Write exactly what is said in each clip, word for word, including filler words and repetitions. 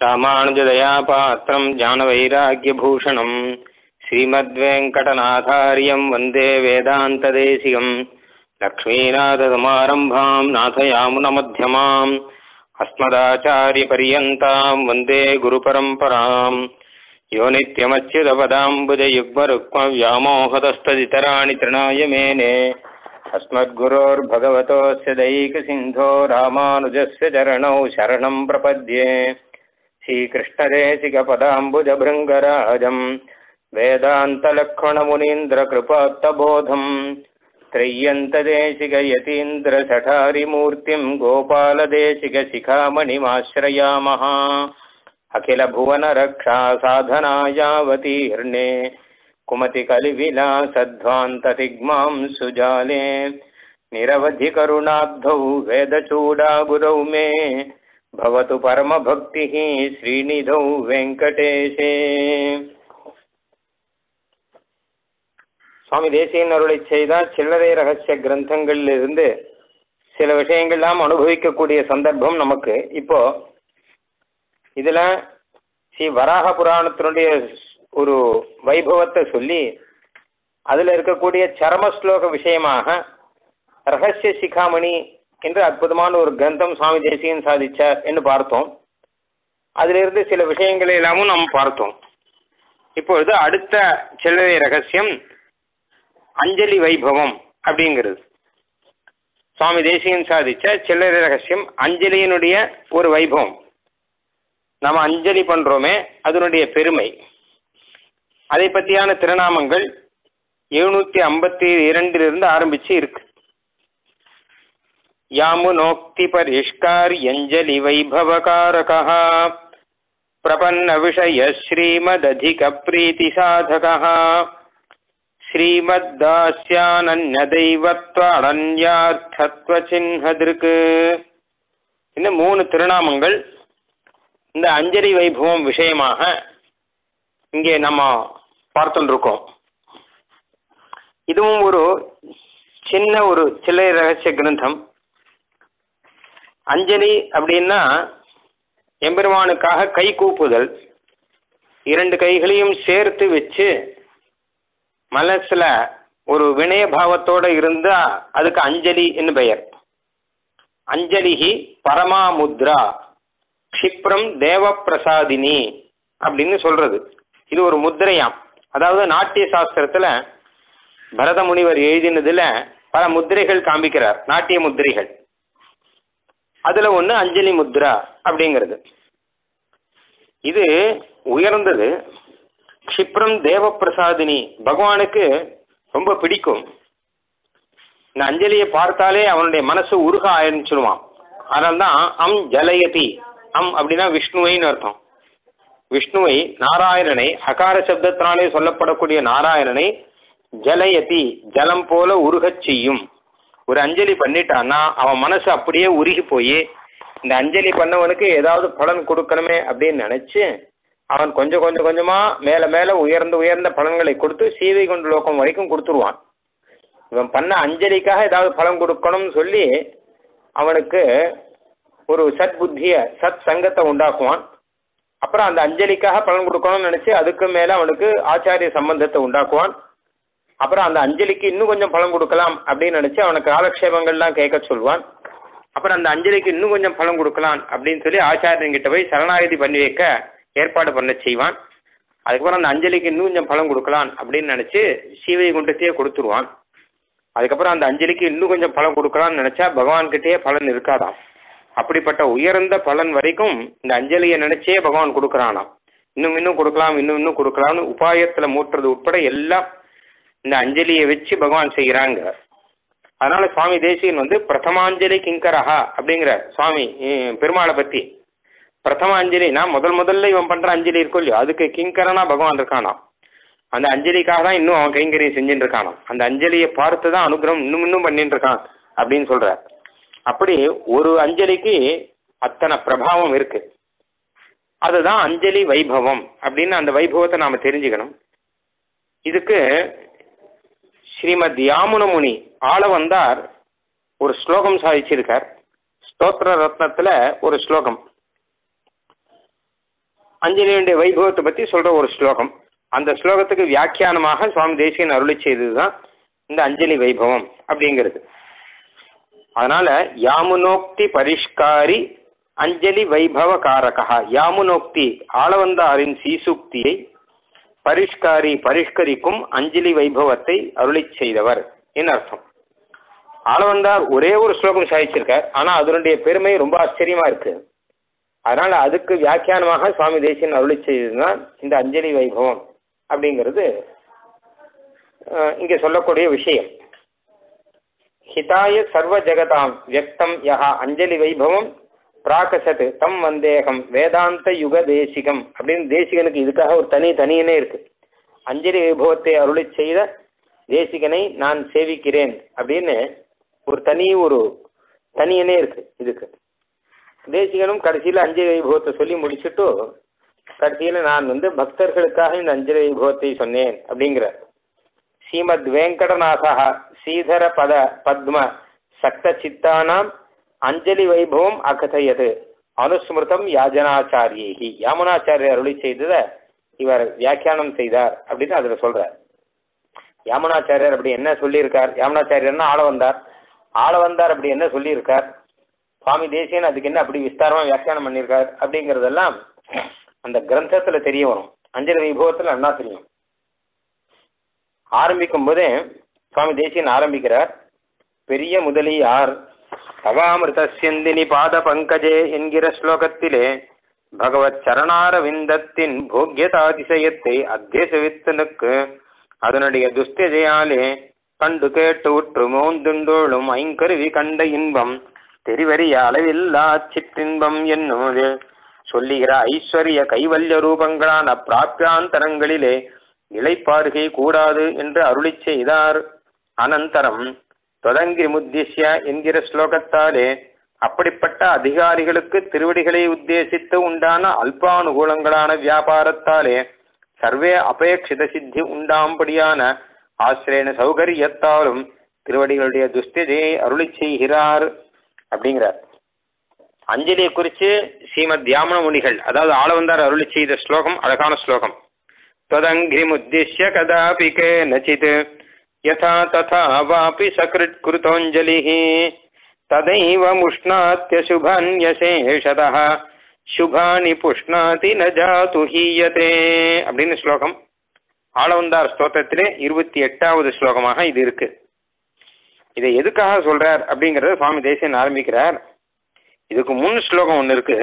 ராமானுஜதயாபாத்திரம் ஞானவைராக்கியபூஷணம் ஸ்ரீமத்வேங்கடநாதாரியம் வந்தே வேதாந்ததேசிகம் லக்ஷ்மீநாதசமாரம்பாம் நாதயாமுனமத்தியமாம் அஸ்மதாச்சாரியபரியந்தாம் வந்தே குருபரம்பராம் யோ நித்யமच्युतपदाम्बुजयुग्मरुक्मव्यामोहतस्तदितराणि तृणाय मेने अस्मद्गुरोर्भगवतोऽस्य दैकसिन्धो रामानुजस्य चरणौ शरणं प्रपद्ये श्रीकृष्णदेशिकपदाम्बुजभृङ्गराजं वेदान्तलक्ष्मणमुनीन्द्रकृपात्तबोधं त्रय्यन्तदेशिकयतीन्द्रसठारिमूर्तिं गोपालदेशिकशिखामणिमाश्रयामः अखिलभुवनरक्षा साधनायावतीर्णे कुमतिकलिविलासध्वान्ततिग्मां सुजाले निरवधिकरुणाब्धौ वेदचूडागुरौ मे भवतु परमभक्तिः श्रीनिधौ वेङ्कटेशे. சுவாமி தேசிகன் அருளை செய்தால் சில்லறை ரகசிய கிரந்தங்களிலிருந்து சில விஷயங்கள் நாம் அனுபவிக்கக்கூடிய சந்தர்ப்பம் நமக்கு இப்போ இதுல ஸ்ரீ வராக புராணத்தினுடைய ஒரு வைபவத்தை சொல்லி அதுல இருக்கக்கூடிய சரம ஸ்லோக விஷயமாக ரகசிய சிகாமணி என்று அற்புதமான ஒரு கிரந்தம் சுவாமி தேசிகன் சாதிச்சார் என்று பார்த்தோம். அதிலிருந்து சில விஷயங்களை எல்லாமும் நாம் பார்த்தோம். இப்பொழுது அடுத்த சில்லறை ரகசியம் அஞ்சலி வைபவம் அப்படிங்கிறது. சுவாமி தேசிகன் சாதிச்ச சில்லறை ரகசியம் அஞ்சலியினுடைய ஒரு வைபவம். நாம் அஞ்சலி பண்றோமே அதனுடைய பெருமை, அதை பற்றியான திருநாமங்கள் எழுநூத்தி ஐம்பத்தி இரண்டிலிருந்து ஆரம்பிச்சு இருக்கு. யாமுனோக்தி பரிஷ்கார்யஞ்சலி வைபவகாரகா பிரபன்ன விஷய ஸ்ரீமததிக பிரீதி சாதகா ஸ்ரீமத்தாஸ்யானன்யதைவத்வ சின்ஹதிருக்கு. இந்த மூணு திருநாமங்கள் இந்த அஞ்சலி வைபவம் விஷயமாக இங்கே நம்ம பார்த்துட்டு இருக்கோம். இதுவும் ஒரு சின்ன ஒரு சில்லறை ரகசிய கிரந்தம். அஞ்சலி அப்படின்னா எம்பெருமானுக்காக கை கூப்புதல், இரண்டு கைகளையும் சேர்த்து வச்சு மனசுல ஒரு வினய பாவத்தோட இருந்தா அதுக்கு அஞ்சலி என்று பெயர். அஞ்சலிஹி பரமாமுத்ரா க்ஷிப்ரம் தேவ பிரசாதினி அப்படின்னு சொல்றது. இது ஒரு முத்திரையாம். அதாவது நாட்டிய சாஸ்திரத்துல பரத முனிவர் எழுதினதுல பல முத்திரைகள் காண்பிக்கிறார், நாட்டிய முத்திரைகள். அதுல ஒண்ணு அஞ்சலி முத்ரா அப்படிங்கிறது. இது உயர்ந்தது. க்ஷிப்ரம் தேவ பிரசாதினி, பகவானுக்கு ரொம்ப பிடிக்கும். இந்த அஞ்சலியை பார்த்தாலே அவனுடைய மனசு உருக ஆரம்பிச்சிடுவான். அதனால்தான் அம் ஜலயதி, அம் அப்படின்னா விஷ்ணுவைன்னு அர்த்தம். விஷ்ணுவை, நாராயணனை, அகார சப்தத்தினாலே சொல்லப்படக்கூடிய நாராயணனை ஜலயதி ஜலம் போல உருகச் செய்யும். ஒரு அஞ்சலி பண்ணிட்டான்னா அவன் மனசு அப்படியே உருகி போய் இந்த அஞ்சலி பண்ணவனுக்கு ஏதாவது பலன் கொடுக்கணுமே அப்படின்னு நினைச்சு அவன் கொஞ்சம் கொஞ்சம் கொஞ்சமா மேல மேல உயர்ந்த உயர்ந்த பலன்களை கொடுத்து சீவை கொண்டு லோகம் வரைக்கும் கொடுத்துருவான். இவன் பண்ண அஞ்சலிக்காக ஏதாவது பலன் கொடுக்கணும்னு சொல்லி அவனுக்கு ஒரு சத் புத்திய சத் சங்கத்தை உண்டாக்குவான். அப்புறம் அந்த அஞ்சலிக்காக பலன் கொடுக்கணும்னு நினைச்சு அதுக்கு மேல அவனுக்கு ஆச்சாரிய சம்பந்தத்தை உண்டாக்குவான். அப்புறம் அந்த அஞ்சலிக்கு இன்னும் கொஞ்சம் பலன் கொடுக்கலாம் அப்படின்னு நினைச்சு அவனுக்கு காலக்ஷேபங்கள்லாம் கேட்க சொல்வான். அப்புறம் அந்த அஞ்சலிக்கு இன்னும் கொஞ்சம் பலன் கொடுக்கலாம் அப்படின்னு சொல்லி ஆச்சாரியன்கிட்ட போய் சரணாகதி பண்ணி வைக்க ஏற்பாடு பண்ண செய்வான். அதுக்கப்புறம் அந்த அஞ்சலிக்கு இன்னும் கொஞ்சம் பலன் கொடுக்கலாம் அப்படின்னு நினைச்சு சீவை குண்டத்தையே கொடுத்துருவான். அதுக்கப்புறம் அந்த அஞ்சலிக்கு இன்னும் கொஞ்சம் பலன் கொடுக்கலாம்னு நினைச்சா பகவான் கிட்டேயே பலன் இருக்காதாம். அப்படிப்பட்ட உயர்ந்த பலன் வரைக்கும் இந்த அஞ்சலியை நினைச்சே பகவான் கொடுக்கறானாம். இன்னும் இன்னும் கொடுக்கலாம், இன்னும் இன்னும் கொடுக்கலாம்னு உபாயத்துல மூட்டுறது உட்பட எல்லாம் இந்த அஞ்சலியை வச்சு பகவான் செய்கிறாங்க. அதனால சுவாமி தேசிகன் வந்து பிரதமாஞ்சலி கிங்கரஹா அப்படிங்கிற சுவாமி பெருமாளை பத்தி, பிரதமாஞ்சலினா முதல் முதல்ல இவன் பண்ற அஞ்சலி இருக்கும் இல்லையோ அதுக்கு கிங்கரனா பகவான் இருக்கானா. அந்த அஞ்சலிக்காக தான் இன்னும் அவன் கைங்கரியம் செஞ்சுட்டு இருக்கானா. அந்த அஞ்சலியை பார்த்துதான் அனுகிரகம் இன்னும் இன்னும் பண்ணிட்டு இருக்கான் அப்படின்னு சொல்ற. அப்படி ஒரு அஞ்சலிக்கு அத்தனை பிரபாவம் இருக்கு. அதுதான் அஞ்சலி வைபவம் அப்படின்னு அந்த வைபவத்தை நாம தெரிஞ்சுக்கணும். இதுக்கு ஸ்ரீமத் யாமுனமுனி ஆள வந்தார் ஒரு ஸ்லோகம் சாதிச்சிருக்கார். ஸ்தோத்திர ரத்னத்துல ஒரு ஸ்லோகம். அஞ்சலியுடைய வைபவத்தை பற்றி சொல்கிற ஒரு ஸ்லோகம். அந்த ஸ்லோகத்துக்கு வியாக்கியானமாக சுவாமி தேசிகன் அருளி செய்தது தான் இந்த அஞ்சலி வைபவம் அப்படிங்கிறது. அதனால யாமுனோக்தி பரிஷ்காரி அஞ்சலி வைபவ காரகா. யாமுனோக்தி ஆளவந்தாரின் சீசுக்தியை, பரிஷ்காரி பரிஷ்கரிக்கும் அஞ்சலி வைபவத்தை அருளி செய்தவர் என்ன அர்த்தம். ஆளவந்தார் ஒரே ஒரு ஸ்லோகம் சாதிச்சிருக்கார், ஆனால் அதனுடைய பெருமை ரொம்ப ஆச்சரியமா இருக்கு. அதனால அதுக்கு வியாக்கியானமாக சுவாமி தேசிகன் அருளி செய்ததுதான் இந்த அஞ்சலி வைபவம் அப்படிங்கிறது இங்கே சொல்லக்கூடிய விஷயம். ஹிதாய சர்வ ஜெகதாம் வியக்தம் யஹா அஞ்சலி வைபவம் பிராகசத்து தம் வந்தேகம் வேதாந்த யுக தேசிகம் அப்படின்னு தேசிகனுக்கு இதுக்காக ஒரு தனி தனியனே இருக்கு. அஞ்சலி வைபவத்தை அருளி செய்த தேசிகனை நான் சேவிக்கிறேன் அப்படின்னு ஒரு தனி ஒரு தனியனே இருக்கு இதுக்கு. தேசிகனும் கடைசியில் அஞ்சலி வைபவத்தை சொல்லி முடிச்சுட்டு கடைசியில் நான் வந்து பக்தர்களுக்காக இந்த அஞ்சலி வைபவத்தை சொன்னேன் அப்படிங்கிற ஸ்ரீமத் வெங்கடநாதா ஸ்ரீதர பத பத்ம சக்த சித்தானாம் அஞ்சலி வைபவம் அகதையது அனுஸ்மிருதம் யாஜனாச்சாரியி. யாமுனாச்சாரியர் அருளி செய்ததை இவர் வியாக்கியானம் செய்தார் அப்படின்னு அதுல சொல்றார். யாமுனாச்சாரியர் அப்படி என்ன சொல்லியிருக்கார், யாமுனாச்சாரியர்னா ஆள வந்தார், ஆள வந்தார் அப்படி என்ன சொல்லியிருக்கார், சுவாமி தேசிகன் அதுக்கு என்ன அப்படி விஸ்தாரமா வியாக்கியானம் பண்ணியிருக்கார் அப்படிங்கிறதெல்லாம் அந்த கிரந்தத்துல தெரிய வரும். அஞ்சலி வைபவத்துல என்ன தெரியும். ஆரம்பிக்கும் போதே சுவாமி தேசிகன் ஆரம்பிக்கிறார். பெரிய முதலியார் தவாமிருதஸ்யந்தினி பாத பங்கஜே என்கிற ஸ்லோகத்திலே பகவத் சரணாரவிந்தத்தின் போக்கியதாதிசயத்தை அத்தியசவித்தனுக்கு அதனுடைய துஷ்டஜையாலே கண்டு கேட்டு உற்று மோந்துண்டோளும் ஐங்கருவி கண்ட இன்பம் தெரிவறிய அளவில்லா சிற்றின்பம் என்னும் சொல்லுகிற ஐஸ்வர்ய கைவல்ய ரூபங்களான பிராப்தியாந்தரங்களிலே இளைப்பாறுகை கூடாது என்று அருளி செய்தார். அனந்தரம் தொடங்கி முத்திஷ்ய என்கிற ஸ்லோகத்தாலே அப்படிப்பட்ட அதிகாரிகளுக்கு திருவடிகளை உத்தேசித்து உண்டான அல்பானுகூலங்களான வியாபாரத்தாலே சர்வே அபேட்சித சித்தி உண்டாம்படியான ஆசிரியன சௌகரியத்தாலும் திருவடிகளுடைய துஷ்டஜையை அருளி செய்கிறார் அப்படிங்கிறார். அஞ்சலியை குறித்து ஸ்ரீமத் யாமுன முனிகள் அதாவது ஆளவந்தார் அருளி செய்த ஸ்லோகம் அழகான ஸ்லோகம். ததங்கிரி முத்திஷ்ய கதாபி கேனசித் யதா ததா வாபி சக்ருத் கிருதோஞ்சலிஹ ததைவ முஷ்ணாத்ய சுபான்யசேஷதஹ சுபானி புஷ்ணாதி ந ஜாது ஹீயதே அப்படின்னு ஸ்லோகம். ஆளவந்தார் ஸ்தோத்திரத்திலே இருபத்தி எட்டாவது ஸ்லோகமாக இது இருக்கு. இதை எதுக்காக சொல்றார் அப்படிங்கறத சுவாமி தேசிகன் ஆரம்பிக்கிறார். இதுக்கு முன் ஸ்லோகம் ஒன்று இருக்கு.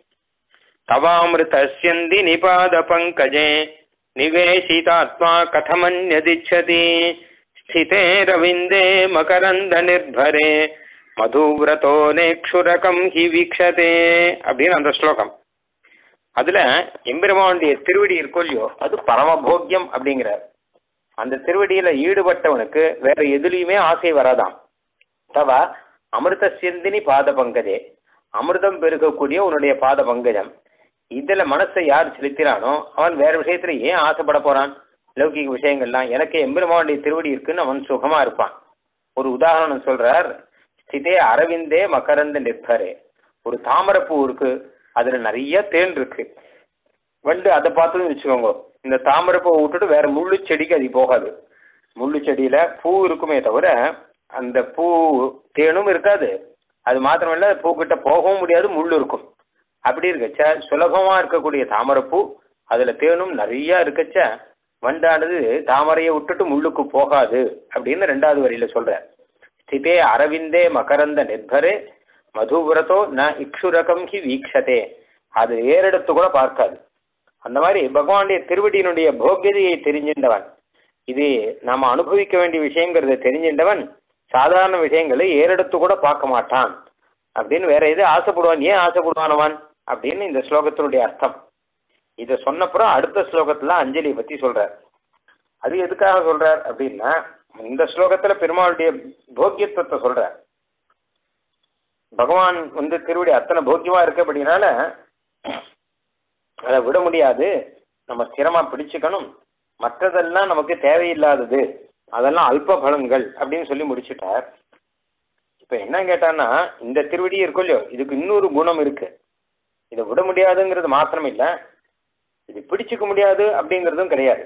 தவாமிருதஸ்யந்தி நிபாத பங்கஜே நிவேசிதாத்மா கதமன்யதிச்சதி ஸ்திதே ரவிந்தே மகரந்த நிர்பரே மதுவிரதோ நேக்ஷுரகம் ஹி வீக்ஷதே அப்படின்னு அந்த ஸ்லோகம். அதுல எம்பெருமானுடைய திருவடி இருக்கோ இல்லையோ அது பரமபோக்கியம் அப்படிங்கிறார். அந்த திருவடியில ஈடுபட்டவனுக்கு வேற எதுலையுமே ஆசை வராதாம். தவா அமிர்த சிந்தினி பாத பங்கஜே அமிர்தம் பெருக்கக்கூடிய உன்னுடைய பாத பங்கஜம் இதுல மனசை யார் செலுத்தினானோ அவன் வேற விஷயத்துல ஏன் ஆசைப்பட போறான். லௌகிக விஷயங்கள்லாம் எனக்கு எம்பெருமானுடைய திருவடி இருக்குன்னு அவன் சுகமா இருப்பான். ஒரு உதாரணம் சொல்றார். ஸ்திதே அரவிந்தே மகரந்த நிற்பரே ஒரு தாமரைப்பூ இருக்கு, அதுல நிறைய தேன் இருக்கு. வண்டு அதை பார்த்துன்னு வச்சுக்கோங்க, இந்த தாமரைப்பூவை விட்டுட்டு வேற முள்ளு செடிக்கு அது போகாது. முள்ளு செடியில பூ இருக்குமே தவிர அந்த பூ தேனும் இருக்காது. அது மாத்திரமல்ல பூக்கிட்ட போகவும் முடியாது, முள்ளு இருக்கும். அப்படி இருக்கச்ச சுலபமா இருக்கக்கூடிய தாமரைப்பூ அதுல தேனும் நிறைய இருக்கச்ச வண்டானது தாமரையை விட்டுட்டு முள்ளுக்கு போகாது அப்படின்னு ரெண்டாவது வரியில சொல்ற. ஸ்திதே அரவிந்தே மகரந்த நிர்பரே மதுவிரதோ ந இக்ஷுரகம் ஹி வீக்ஷதே அது ஏறெடுத்து கூட பார்க்காது. அந்த மாதிரி பகவானுடைய திருவடியினுடைய போக்கியதையை தெரிஞ்சின்றவன், இது நாம அனுபவிக்க வேண்டிய விஷயங்கிறத தெரிஞ்சின்றவன் சாதாரண விஷயங்களை ஏறெடுத்து கூட பார்க்க மாட்டான் அப்படின்னு வேற எது ஆசைப்படுவான். ஏன் ஆசைப்படுவானவன் அப்படின்னு இந்த ஸ்லோகத்தினுடைய அர்த்தம். இதை சொன்னப்புறம் அடுத்த ஸ்லோகத்துல அஞ்சலியை பத்தி சொல்றார். அது எதுக்காக சொல்றார் அப்படின்னா இந்த ஸ்லோகத்துல பெருமாளுடைய போக்கியத்துவத்தை சொல்றார். பகவான் வந்து திருவடி அத்தனை போக்கியமா இருக்கு அப்படின்னால அதை விட முடியாது, நம்ம ஸ்திரமா பிடிச்சுக்கணும், மற்றதெல்லாம் நமக்கு தேவையில்லாதது, அதெல்லாம் அல்ப பலன்கள் அப்படின்னு சொல்லி முடிச்சுட்டார். இப்ப என்ன கேட்டான்னா இந்த திருவடி இருக்கும் இல்லையோ இதுக்கு இன்னொரு குணம் இருக்கு. இதை விட முடியாதுங்கிறது மாத்திரம் இல்ல, இது பிடிச்சிக்க முடியாது அப்படிங்கிறதும் கிடையாது.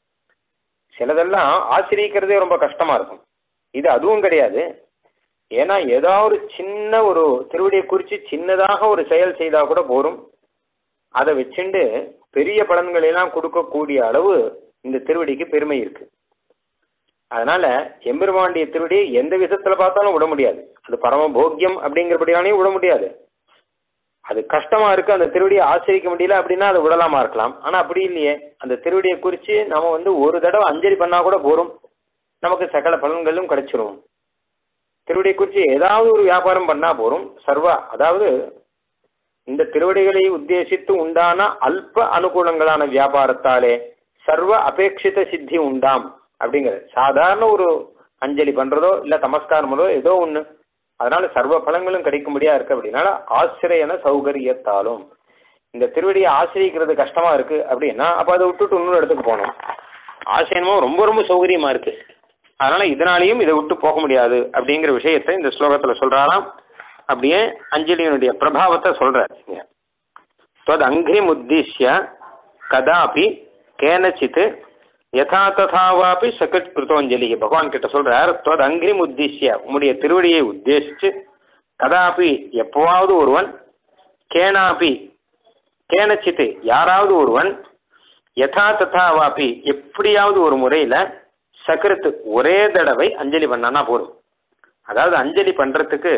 சிலதெல்லாம் ஆசிரியக்கிறதே ரொம்ப கஷ்டமா இருக்கும். இது அதுவும் கிடையாது. ஏன்னா ஏதாவது சின்ன ஒரு திருவடியை குறித்து சின்னதாக ஒரு செயல் செய்தா கூட போரும். அதை வச்சுண்டு பெரிய பலன்களை எல்லாம் கொடுக்கக்கூடிய அளவு இந்த திருவடிக்கு பெருமை இருக்கு. அதனால எம்பெருமாண்டிய திருவடியை எந்த விதத்துல பார்த்தாலும் விட முடியாது. அது பரம போக்கியம் அப்படிங்கிறபடியானையும் விட முடியாது. அது கஷ்டமா இருக்கு, அந்த திருவடியை ஆசிரிக்க முடியல அப்படின்னா அதை விடலாமா இருக்கலாம். ஆனா அப்படி இல்லையே, அந்த திருவடியை குறித்து நம்ம வந்து ஒரு தடவை அஞ்சலி பண்ணா கூட போரும், நமக்கு சகல பலன்களும் கிடைச்சிரும். திருவடியை குறித்து ஏதாவது ஒரு வியாபாரம் பண்ணா போரும். சர்வ அதாவது இந்த திருவடிகளை உத்தேசித்து உண்டான அல்ப அனுகூலங்களான வியாபாரத்தாலே சர்வ அபேட்சித சித்தி உண்டாம் அப்படிங்கிறது. சாதாரண ஒரு அஞ்சலி பண்றதோ இல்ல நமஸ்காரமோ ஏதோ ஒண்ணு, அதனால சர்வ பலன்களும் கிடைக்கும்படியா இருக்கு. அப்படின்னால ஆசிரியன சௌகரியத்தாலும் இந்த திருவடியை ஆசிரியிக்கிறது கஷ்டமா இருக்கு அப்படின்னா அப்ப அதை விட்டுட்டு இன்னொரு இடத்துக்கு போகணும். ஆசிரியமும் ரொம்ப ரொம்ப சௌகரியமா இருக்கு, அதனால இதனாலையும் இதை விட்டு போக முடியாது அப்படிங்கிற விஷயத்தை இந்த ஸ்லோகத்துல சொல்றாராம். அப்படியே அஞ்சலியினுடைய பிரபாவத்தை சொல்ற. தொத் அங்கிரி உத்திஷ்ய கதாபி கேனச்சித் யதா ததாவாபி சகட் கிருத்தோஞ்சலி. பகவான் கிட்ட சொல்றார், தொத் அங்கிரி உத்திஷ்ய உம்முடைய திருவடியை உத்தேசிச்சு கதாபி எப்பவாவது ஒருவன் கேனாபி கேனச்சித் யாராவது ஒருவன் யதா ததாவாபி எப்படியாவது ஒரு முறையில சக்கரத்து ஒரே தடவை அஞ்சலி பண்ணானா போதும். அதாவது அஞ்சலி பண்றதுக்கு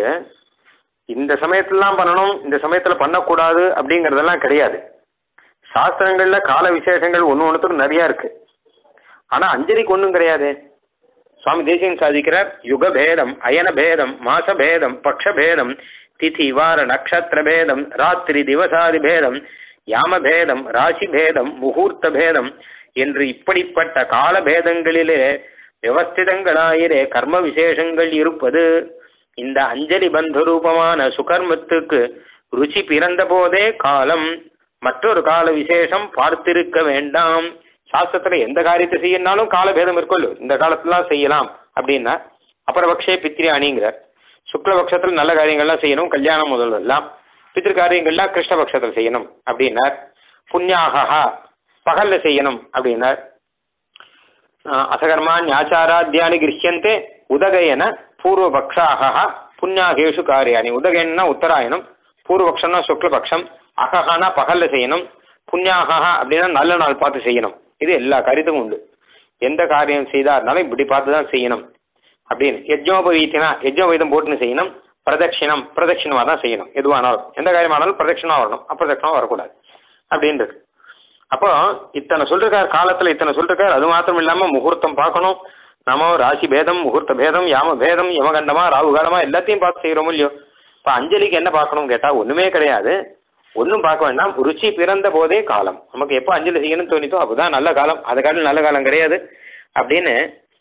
இந்த சமயத்துலாம் பண்ணணும் இந்த சமயத்துல பண்ணக்கூடாது அப்படிங்கறதெல்லாம் கிடையாது. சாஸ்திரங்கள்ல கால விசேஷங்கள் ஒன்னு ஒன்றுத்துக்கும் நிறைய இருக்கு. ஆனா அஞ்சலிக்கு ஒன்றும் கிடையாது. சுவாமி தேசிகன் சாதிக்கிறார், யுக பேதம் அயன பேதம் மாச பேதம் பக்ஷ பேதம் திதி வார நட்சத்திர பேதம் ராத்திரி திவசாதி பேதம் யாம பேதம் ராசி பேதம் முகூர்த்த பேதம் என்று இப்படிப்பட்ட கால பேதங்களிலே வியவஸ்திதங்களாயிரே கர்ம விசேஷங்கள் இருப்பது இந்த அஞ்சலி பந்த ரூபமான சுகர்மத்துக்கு ருச்சி பிறந்த போதே காலம், மற்றொரு கால விசேஷம் பார்த்திருக்க வேண்டாம். சாஸ்திரத்துல எந்த காரியத்தை செய்யனாலும் காலபேதம் இருக்கொள்ளு, இந்த காலத்துலாம் செய்யலாம் அப்படின்னா அபரபக்ஷே பித்ரி அணிங்கிறார். சுக்லபக்ஷத்துல நல்ல காரியங்கள்லாம் செய்யணும், கல்யாணம் முதல் எல்லாம். பித்ரு காரியங்கள்லாம் கிருஷ்ணபக்ஷத்தில் செய்யணும் அப்படின்னார். புண்ணியாகா பகல்ல செய்யணும் அப்படின்னார். அசகர்மான் ஆச்சாராத்தியானி கிரஹியந்தே உதகையன பூர்வபக்ஷாகா புண்ணியாகேஷு காரியானி. உதகையன்னா உத்தராயணம், பூர்வபக்ஷம்னா சுக்லபக்ஷம், அகஹானா பகல்ல செய்யணும், புண்ணியாகா அப்படின்னா நல்ல நாள் பார்த்து செய்யணும். இது எல்லா காரியத்துக்கும் உண்டு. எந்த காரியம் செய்தா இருந்தாலும் இப்படி பார்த்து தான் செய்யணும் அப்படின்னு. யஜ்னோபவீத்தினா யஜ்னோபவீதம் போட்டுன்னு செய்யணும், பிரதட்சிணம் பிரதட்சிணமாக தான் செய்யணும். எதுவானாலும் எந்த காரியமானாலும் பிரதட்சிணமா வரணும், அப்பிரதட்சிணமா வரக்கூடாது அப்படின்றது. அப்போ இத்தனை சொல்லிருக்காரு, காலத்துல இத்தனை சொல்லிருக்காரு. அது மாத்திரம் இல்லாம முகூர்த்தம் பார்க்கணும், நாம ராசி பேதம் முகூர்த்த பேதம் யாம பேதம் யமகண்டமா ராகு காலமா எல்லாத்தையும் பார்த்து செய்யறோம் இல்லையோ. இப்ப அஞ்சலிக்கு என்ன பார்க்கணும் கேட்டா ஒண்ணுமே கிடையாது, ஒன்றும் பார்க்க வேண்டாம். ருச்சி பிறந்த போதே காலம், நமக்கு எப்போ அஞ்சலி செய்யணும்னு தோணித்தோ அப்போதான் நல்ல காலம், அது காலம் நல்ல காலம் கிடையாது அப்படின்னு.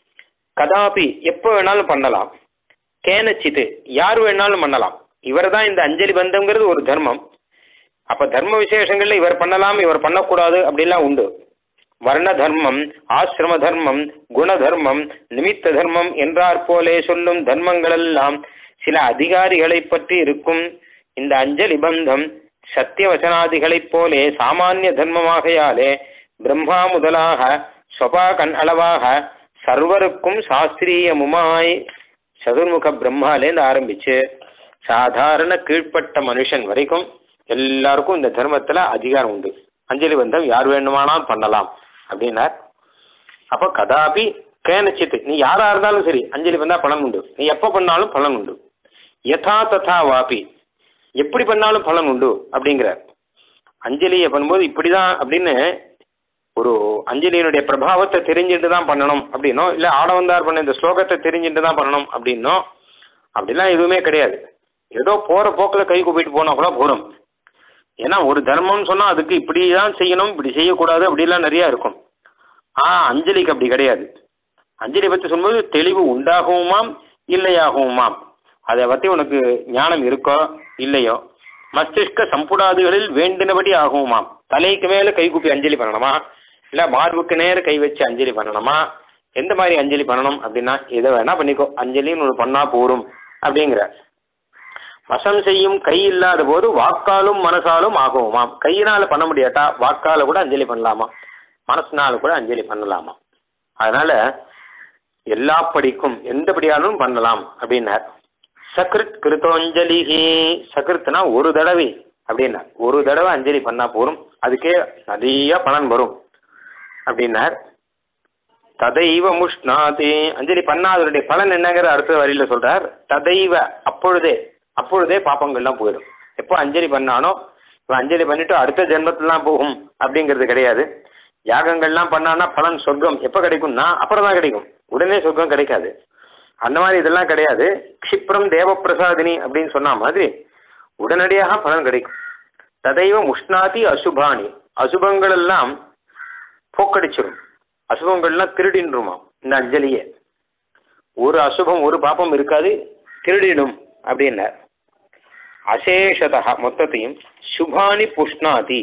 கதாபி எப்போ வேணாலும் பண்ணலாம், கேனச்சித்து யார் வேணாலும் பண்ணலாம். இவர் தான் இந்த அஞ்சலி பந்தம்ங்கிறது ஒரு தர்மம். அப்ப தர்ம விசேஷங்கள்ல இவர் பண்ணலாம் இவர் பண்ணக்கூடாது அப்படிலாம் உண்டு. வர்ண தர்மம், ஆசிரம தர்மம், குண தர்மம், நிமித்த தர்மம் என்றார் போலே சொல்லும் தர்மங்கள் எல்லாம் சில அதிகாரிகளை பற்றி இருக்கும். இந்த அஞ்சலி பந்தம் சத்தியவசனாதிகளைப் போலே சாமானிய தர்மமாகையாலே பிரம்மா முதலாக ஸ்வபா கண் அளவாக சர்வருக்கும் சாஸ்திரியமுமாய் சதுர்முக பிரம்மாலேருந்து ஆரம்பிச்சு சாதாரண கீழ்ப்பட்ட மனுஷன் வரைக்கும் எல்லாருக்கும் இந்த தர்மத்துல அதிகாரம் உண்டு. அஞ்சலி பந்தம் யார் வேண்டுமானால் பண்ணலாம் அப்படின்னார். அப்ப கதாபி கேனச்சித்து நீ யாரா இருந்தாலும் சரி அஞ்சலி பந்தா பலன் உண்டு, நீ எப்ப பண்ணாலும் பலன் உண்டு. யதா ததா வாபி எப்படி பண்ணாலும் பலன் உண்டு அப்படிங்கிறார். அஞ்சலியை பண்ணும்போது இப்படிதான் அப்படின்னு ஒரு அஞ்சலியினுடைய பிரபாவத்தை தெரிஞ்சுட்டு தான் பண்ணணும் அப்படின்னோ, இல்லை ஆடவந்தார் பண்ண இந்த ஸ்லோகத்தை தெரிஞ்சுட்டு தான் பண்ணணும் அப்படின்னோ அப்படிலாம் எதுவுமே கிடையாது. ஏதோ போற போக்கில் கை கூப்பிட்டு போனா கூட போறோம். ஏன்னா ஒரு தர்மம்னு சொன்னா அதுக்கு இப்படிதான் செய்யணும் இப்படி செய்யக்கூடாது அப்படிலாம் நிறைய இருக்கும். ஆ அஞ்சலிக்கு அப்படி கிடையாது. அஞ்சலி பற்றி சொல்லும்போது தெளிவு உண்டாகுமாம் இல்லையாகுமாம், அதை பற்றி உனக்கு ஞானம் இருக்கோ இல்லையோ, மஸ்திஷ்க சம்புடாதிகளில் வேண்டினபடி ஆகுமாம். தலைக்கு மேல கை கூப்பி அஞ்சலி பண்ணணுமா, இல்லை மார்புக்கு நேர கை வச்சு அஞ்சலி பண்ணணுமா, எந்த மாதிரி அஞ்சலி பண்ணணும் அப்படின்னா எதை வேணா பண்ணிக்கோ, அஞ்சலின்னு ஒன்று பண்ணா போரும் அப்படிங்கிற. வசம் செய்யும் கை இல்லாத போது வாக்காலும் மனசாலும் ஆகுமாம். கையினால பண்ண முடியாட்டா வாக்கால கூட அஞ்சலி பண்ணலாமா, மனசுனால கூட அஞ்சலி பண்ணலாமா. அதனால எல்லா படிக்கும் எந்தபடியாலும் பண்ணலாம் அப்படின்னார். சக்ருத் கிருத்தோஞ்சலிஹி, சக்ருத்னா ஒரு தடவை அப்படின்னா ஒரு தடவை அஞ்சலி பண்ணா போரும், அதுக்கே நிறைய பலன் வரும் அப்படின்னார். ததைவ முஷ்ணாதி, அஞ்சலி பண்ணாதவருடைய பலன் என்னங்கிற அடுத்த வரியில சொல்றார். ததைவ, அப்பொழுதே அப்பொழுதே பாப்பங்கள்லாம் போயிடும். எப்போ அஞ்சலி பண்ணானோ இப்போ அஞ்சலி பண்ணிட்டு அடுத்த ஜென்மத்திலாம் போகும் அப்படிங்கிறது கிடையாது. யாகங்கள்லாம் பண்ணான்னா பலன் சொர்க்கம் எப்போ கிடைக்கும்னா அப்புறம் தான் கிடைக்கும், உடனே சொர்க்கம் கிடைக்காது. அந்த மாதிரி இதெல்லாம் கிடையாது. க்ஷிப்ரம் தேவப்பிரசாதினி அப்படின்னு சொன்ன மாதிரி உடனடியாக பலன் கிடைக்கும். ததைவ முஷ்ணாதி அசுபானி, அசுபங்கள் எல்லாம் போக்கடிச்சிடும், அசுபங்கள்லாம் திருடின்றுமா இந்த அஞ்சலியே. ஒரு அசுபம் ஒரு பாப்பம் இருக்காது, திருடிடும் அப்படின்னார். அசேஷதா, மொத்தத்தையும் சுபானி புஷ்ணாதி,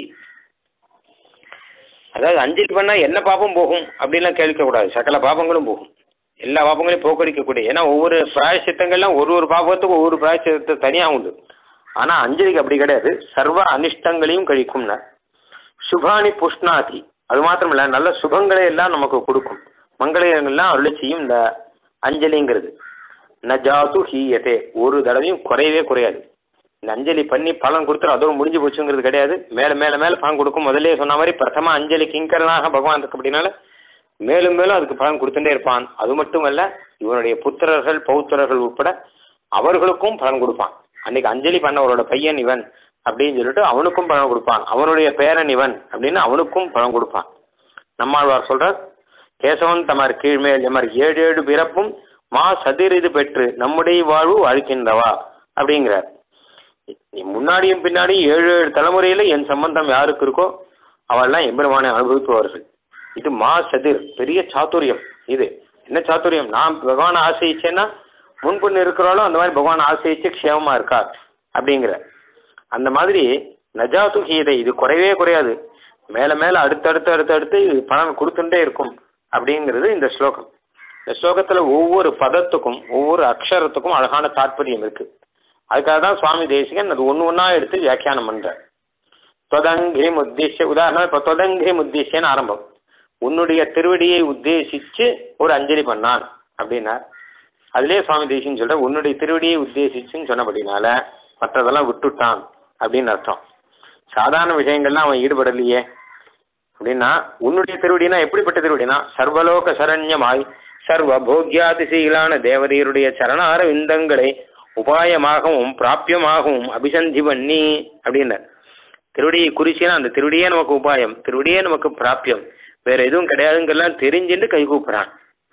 அதாவது அஞ்சலி பண்ணா என்ன பாப்பம் போகும் அப்படின்லாம் கேட்க கூடாது, சகல பாப்பங்களும் போகும், எல்லா பாப்பங்களையும் போக்கடிக்கக்கூடிய. ஏன்னா ஒவ்வொரு பிராயசித்தங்கள்லாம் ஒரு ஒரு பாப்பத்துக்கும் ஒவ்வொரு பிராயசித்தத்தை தனியாக உண்டு. ஆனா அஞ்சலிக்கு அப்படி கிடையாது, சர்வ அனிஷ்டங்களையும் கழிக்கும்னா. சுபானி புஷ்ணாதி, அது மாத்திரம் இல்ல நல்ல சுபங்களை எல்லாம் நமக்கு கொடுக்கும், மங்களங்கள்லாம் அருளை செய்யும் இந்த அஞ்சலிங்கிறது. நஜாது ஹீயதே, ஒரு தடவையும் குறையவே குறையாது. இந்த அஞ்சலி பண்ணி பலன் கொடுத்துரும் அதோட முடிஞ்சு போச்சுங்கிறது கிடையாது, மேல மேல மேல பலன் கொடுக்கும். முதலே சொன்ன மாதிரி பிரதம அஞ்சலி கிங்கரனாக பகவான் இருக்கு அப்படின்னால மேலும் மேலும் அதுக்கு பலன் கொடுத்துட்டே இருப்பான். அது மட்டுமல்ல, இவனுடைய புத்திரர்கள் பௌத்திரர்கள் உட்பட அவர்களுக்கும் பலன் கொடுப்பான். அன்னைக்கு அஞ்சலி பண்ணவரோட பையன் இவன் அப்படின்னு சொல்லிட்டு அவனுக்கும் பலன் கொடுப்பான், அவனுடைய பேரன் இவன் அப்படின்னு அவனுக்கும் பலன் கொடுப்பான். நம்மாழ்வார் சொல்றார், கேசவன் தமர் கீழ்மேல் எமர் ஏழு ஏழு பிறப்பும் மா சதிரிது பெற்று நம்முடைய வாழ்வு வாழ்க்கின்றவா அப்படிங்கிறார். நீ முன்னாடியும் பின்னாடியும் ஏழு ஏழு தலைமுறையில என் சம்பந்தம் யாருக்கு இருக்கோ அவெல்லாம் எம்பெருமானை அனுபவிப்பவர்கள். இது மா சதிர், பெரிய சாத்துரியம். இது என்ன சாத்துரியம், நான் பகவானை ஆசைச்சேன்னா முன்பு இருக்கிறாலும் அந்த மாதிரி பகவான் ஆசைச்சு க்ஷேமமா இருக்கார் அப்படிங்கிற அந்த மாதிரி நஜாத்து கீதை, இது குறையவே குறையாது, மேல மேல அடுத்தடுத்து அடுத்தடுத்து இது பலன் கொடுத்துட்டே இருக்கும் அப்படிங்கிறது இந்த ஸ்லோகம். இந்த ஸ்லோகத்துல ஒவ்வொரு பதத்துக்கும் ஒவ்வொரு அக்ஷரத்துக்கும் அழகான தாற்பயம் இருக்கு. அதுக்காக தான் சுவாமி தேசிகன் அது ஒன்று ஒன்றா எடுத்து வியாக்கியானம் பண்றார். தொதங்கிரி உத்தேசிய, உதாரணம் இப்போ தொதங்கிரி உத்தேசியன்னு ஆரம்பம், உன்னுடைய திருவடியை உத்தேசிச்சு ஒரு அஞ்சலி பண்ணான் அப்படின்னார். அதுலேயே சுவாமி தேசிகன் சொல்ற உன்னுடைய திருவடியை உத்தேசிச்சுன்னு சொன்னபடினால மற்றதெல்லாம் விட்டுட்டான் அப்படின்னு அர்த்தம். சாதாரண விஷயங்கள்லாம் அவன் ஈடுபடலையே அப்படின்னா, உன்னுடைய திருவடினா எப்படிப்பட்ட திருவடினா சர்வலோக சரண்யமாய் சர்வ போக்யாதிசீலான தேவதையருடைய சரணார விந்தங்களை உபாயமாகவும் பிராபியமாகவும் அபிசந்தி பண்ணி அப்படின்னார். திருவடியை குறிச்சினா அந்த திருவடியே நமக்கு உபாயம், திருவடியே நமக்கு பிராபியம், வேற எதுவும் கிடையாதுங்கெல்லாம் தெரிஞ்சுட்டு கை கூப்பிடுறான்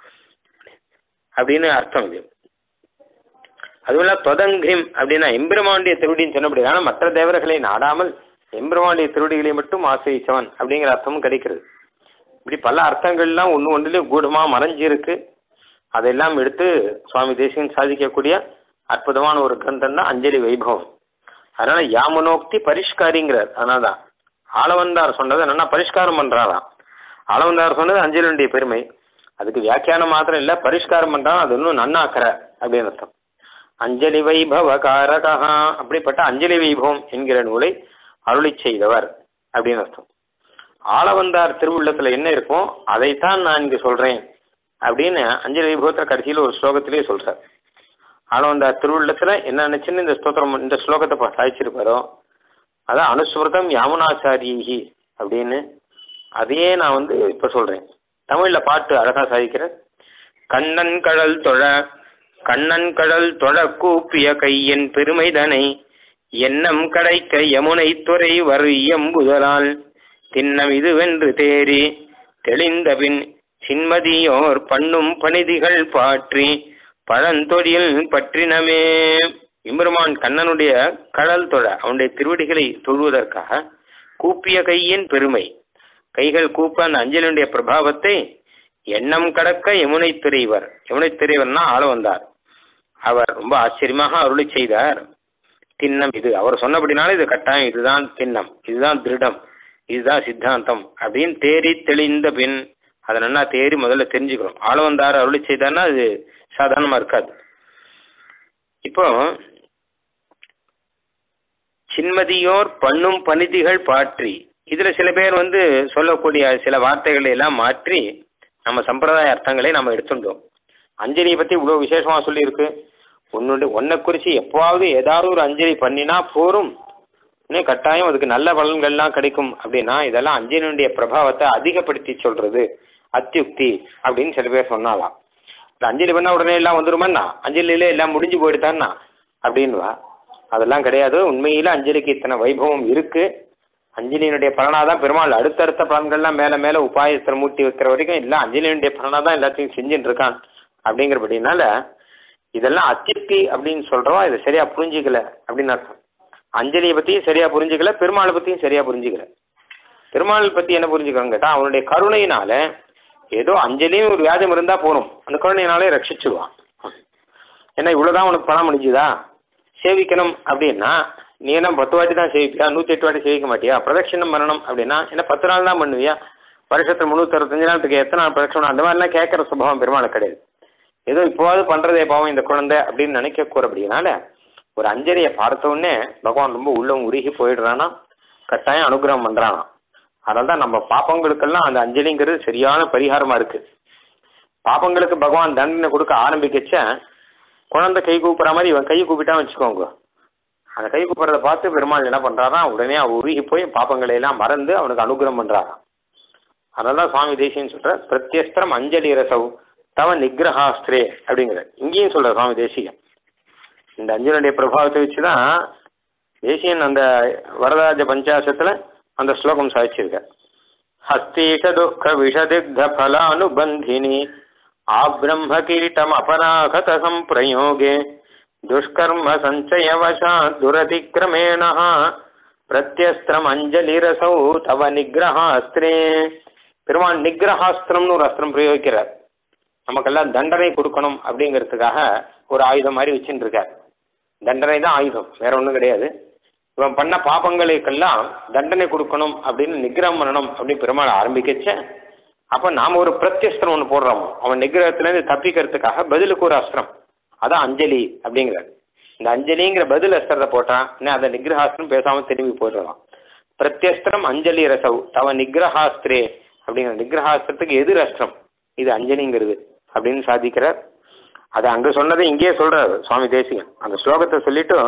அப்படின்னு அர்த்தம். இது அதுவும் தொதங்கிம் அப்படின்னா எம்பெருமானுடைய திருவடின்னு சொன்னபடி, ஆனால் மற்ற தேவர்களை நாடாமல் எம்பெருமானுடைய திருவடிகளை மட்டும் ஆசிரிச்சவன் அப்படிங்கிற அர்த்தமும் கிடைக்கிறது. இப்படி பல அர்த்தங்கள்லாம் ஒன்று ஒன்றுலேயும் கூடமாக மறைஞ்சிருக்கு. அதெல்லாம் எடுத்து சுவாமி தேசிகன் சாதிக்கக்கூடிய அற்புதமான ஒரு கிரந்தம் தான் அஞ்சலி வைபவம். அதனால யாமுனோக்தி பரிஷ்காரிங்கிறார். அதனால தான் ஆளவந்தார் சொன்னது என்னன்னா பரிஷ்காரம் பண்றாராம். ஆளவந்தார் சொன்னது அஞ்சலியுடைய பெருமை, அதுக்கு வியாக்கியானம் மாத்திரம் இல்லை, பரிஷ்காரம் பண்றான், அது இன்னும் நன்னாக்கிற அப்படின்னு அர்த்தம். அஞ்சலி வைபவ காரகா, அப்படிப்பட்ட அஞ்சலி வைபவம் என்கிற நூலை அருளி செய்தவர் அப்படின்னு அர்த்தம். ஆளவந்தார் திருவுள்ளத்துல என்ன இருக்கும் அதைத்தான் நான் இங்க சொல்றேன் அப்படின்னு அஞ்சலி வைபவத்துல கடைசியில் ஒரு ஸ்லோகத்திலேயே சொல்றார். ஆளவந்தார் திருவுள்ளத்துல என்ன நினைச்சுன்னு இந்த ஸ்தோத்திரம் இந்த ஸ்லோகத்தை சாதிச்சிருப்பாரோ அதான் அனுஸ்மிருதம் யாமுனாச்சாரியி அப்படின்னு, அதையே நான் வந்து இப்ப சொல்றேன். தமிழ்ல பாட்டு அழகா சாதிக்கிறேன். கண்ணன் கடல் தொழ கண்ணன் கடல் தொழ கூப்பிய கையின் பெருமைதனை எண்ணம் கடைக்க யமுனை துறை வரு எம்புதலால் திண்ணம் இதுவென்று தேறி தெளிந்த பின் சின்மதியோர் பண்ணும் பணிதிகள் பாற்றி பழந்தொழில் பற்றினமே. எம்பெருமான் கண்ணனுடைய கடல் தொழ அவனுடைய திருவடிகளை தொழுவதற்காக கூப்பிய கையின் பெருமை, கைகள் கூப்ப அந்த அஞ்சலியுடைய பிரபாவத்தை எண்ணம் கடக்க யமுனை துறைவர், யமுனை துறைவர்னா ஆள வந்தார், அவர் ரொம்ப ஆச்சரியமாக அருளி செய்தார். திண்ணம் இது அவர் சொன்னபடினால இது கட்டாயம், இதுதான் திண்ணம், இதுதான் திருடம், இதுதான் சித்தாந்தம் அப்படின்னு தேறி தெளிந்த பின் அதை நல்லா தேறி முதல்ல தெரிஞ்சுக்கணும். ஆள வந்தார் அருளி செய்தார்னா அது சாதாரணமா இருக்காது. இப்போ சின்மதியோர் பண்ணும் பனிதிகள் பாற்றி. இதுல சில பேர் வந்து சொல்லக்கூடிய சில வார்த்தைகளை எல்லாம் மாற்றி நம்ம சம்பிரதாய அர்த்தங்களை நம்ம எடுத்துட்டோம். அஞ்சலியை பத்தி இவ்வளவு விசேஷமா சொல்லியிருக்கு. உன்னுடைய ஒன்னை குறிச்சு எப்போவாவது ஏதாவது ஒரு அஞ்சலி பண்ணினா போரும், இன்னும் கட்டாயம் அதுக்கு நல்ல பலன்கள்லாம் கிடைக்கும் அப்படின்னா இதெல்லாம் அஞ்சலியுடைய பிரபாவத்தை அதிகப்படுத்தி சொல்றது அத்தியுக்தி அப்படின்னு சில பேர் சொன்னாலாம். அஞ்சலி பண்ணா உடனே எல்லாம் வந்துருமாண்ணா, அஞ்சலியில எல்லாம் முடிஞ்சு போயிடுதான்னா அப்படின்வா. அதெல்லாம் கிடையாது. உண்மையில அஞ்சலிக்கு இத்தனை வைபவம் இருக்கு. அஞ்சலியினுடைய பலனாதான் பெருமாள் அடுத்தடுத்த பலன்கள்லாம் மேல மேல உபாயத்தில் மூட்டி வைக்கிற வரைக்கும் இல்லை அஞ்சலியினுடைய பலனாதான் எல்லாத்தையும் செஞ்சுட்டு இருக்கான் அப்படிங்கிறபடினால இதெல்லாம் அத்தியுக்தி அப்படின்னு சொல்றோம். இதை சரியா புரிஞ்சிக்கல அப்படின்னு அர்த்தம். அஞ்சலியை பத்தியும் சரியா புரிஞ்சுக்கல, பெருமாளை பத்தியும் சரியா புரிஞ்சுக்கல. பெருமாள் பத்தி என்ன புரிஞ்சுக்கிறாங்க கேட்டா அவனுடைய கருணையினால ஏதோ அஞ்சலியும் ஒரு வியாதியம் இருந்தா போறோம், அந்த கருணையினாலே ரட்சிச்சுடுவான். ஏன்னா இவ்வளவுதான் உனக்கு பணம் முடிஞ்சுதா, சேவிக்கணும் அப்படின்னா நீ என்ன பத்து வாட்டி தான் சேவிப்பியா, நூத்தி எட்டு வாட்டி சேவிக்க மாட்டியா? பிரதட்சிணம் பண்ணணும் அப்படின்னா என்ன பத்து நாள் தான் பண்ணுவியா? வருஷத்துல முன்னூத்தி அறுபத்தஞ்சு நாளுக்கு எத்தனை நாள் பிரதட்சணம்? அந்த மாதிரிலாம் கேட்கற சுபாவம் பெருமாள் கிடையாது. ஏதோ இப்போவாது பண்றதே பாவம் இந்த குழந்தை அப்படின்னு நினைக்க கூறபடினால ஒரு அஞ்சலியை பார்த்த உடனே பகவான் ரொம்ப உள்ளம் உருகி போயிடுறானா, கட்டாயம் அனுகிரகம் பண்றானா. அதனால தான் நம்ம பாப்பங்களுக்கெல்லாம் அந்த அஞ்சலிங்கிறது சரியான பரிகாரமா இருக்கு. பாப்பங்களுக்கு பகவான் தண்டனை கொடுக்க ஆரம்பிக்கச்ச குழந்தை கை கூப்பிட்ற மாதிரி இவன் கை கூப்பிட்டா வச்சுக்கோங்க, அந்த கை கூப்பிட்றத பார்த்து பெருமாள் என்ன பண்றாரா, உடனே அவன் உருகி போய் பாப்பங்களை எல்லாம் மறந்து அவனுக்கு அனுகிரகம் பண்றாராம். அதனால தான் சுவாமி தேசியன்னு சொல்ற பிரத்யஸ்திரம் அஞ்சலி ரசவ் தவ நிகிரஹாஸ்திரே அப்படிங்கிற இங்கேயும் சொல்ற சுவாமி தேசிகன். இந்த அஞ்சலியுடைய பிரபாவத்தை வச்சுதான் தேசியன் அந்த வரதாஜ பஞ்சாசத்துல அந்த ஸ்லோகம் சாதிச்சிருக்க. ஹஸ்தீஷ துக்க விஷதிக்த பலானுபந்தினி ஆப்ரம்ம கீட்டம் அபராகத சம்பிரயோகே துஷ்கர்ம சஞ்சயவசா துரதிக்ரமேண பிரத்யஸ்திரம் அஞ்சலி ரசௌ தவ நிகிரஹாஸ்திரே. பெருமாள் நிகிரஹாஸ்திரம்னு ஒரு அஸ்திரம் பிரயோகிக்கிறார். நமக்கெல்லாம் தண்டனை கொடுக்கணும் அப்படிங்கிறதுக்காக ஒரு ஆயுதம் மாதிரி வச்சுட்டு இருக்கார். தண்டனை தான் ஆயுதம், வேற ஒன்றும் கிடையாது. இவன் பண்ண பாபங்களுக்கெல்லாம் தண்டனை கொடுக்கணும் அப்படின்னு நிகிரகம் பண்ணணும் அப்படின்னு பெருமாள் ஆரம்பிக்கச்ச அப்ப நாம ஒரு பிரத்யஸ்திரம் ஒன்று போடுறோமோ, அவன் நிகிரகத்திலேருந்து தப்பிக்கிறதுக்காக பதிலுக்கு ஒரு அஸ்திரம், அதான் அஞ்சலி அப்படிங்கிறார். இந்த அஞ்சலிங்கிற பதில் அஸ்திரத்தை போட்டான் அந்த நிகிரஹாஸ்திரம் பேசாம திரும்பி போயிடலாம். பிரத்யஸ்திரம் அஞ்சலி ரசவ் தவ நிகிரஹாஸ்திரே அப்படிங்கிற நிகிரஹாஸ்திரத்துக்கு எதிர் அஸ்திரம் இது அஞ்சலிங்கிறது அப்படின்னு சாதிக்கிறார். அது அங்க சொன்னதை இங்கேயே சொல்றாரு சுவாமி தேசிகன். அந்த ஸ்லோகத்தை சொல்லிட்டு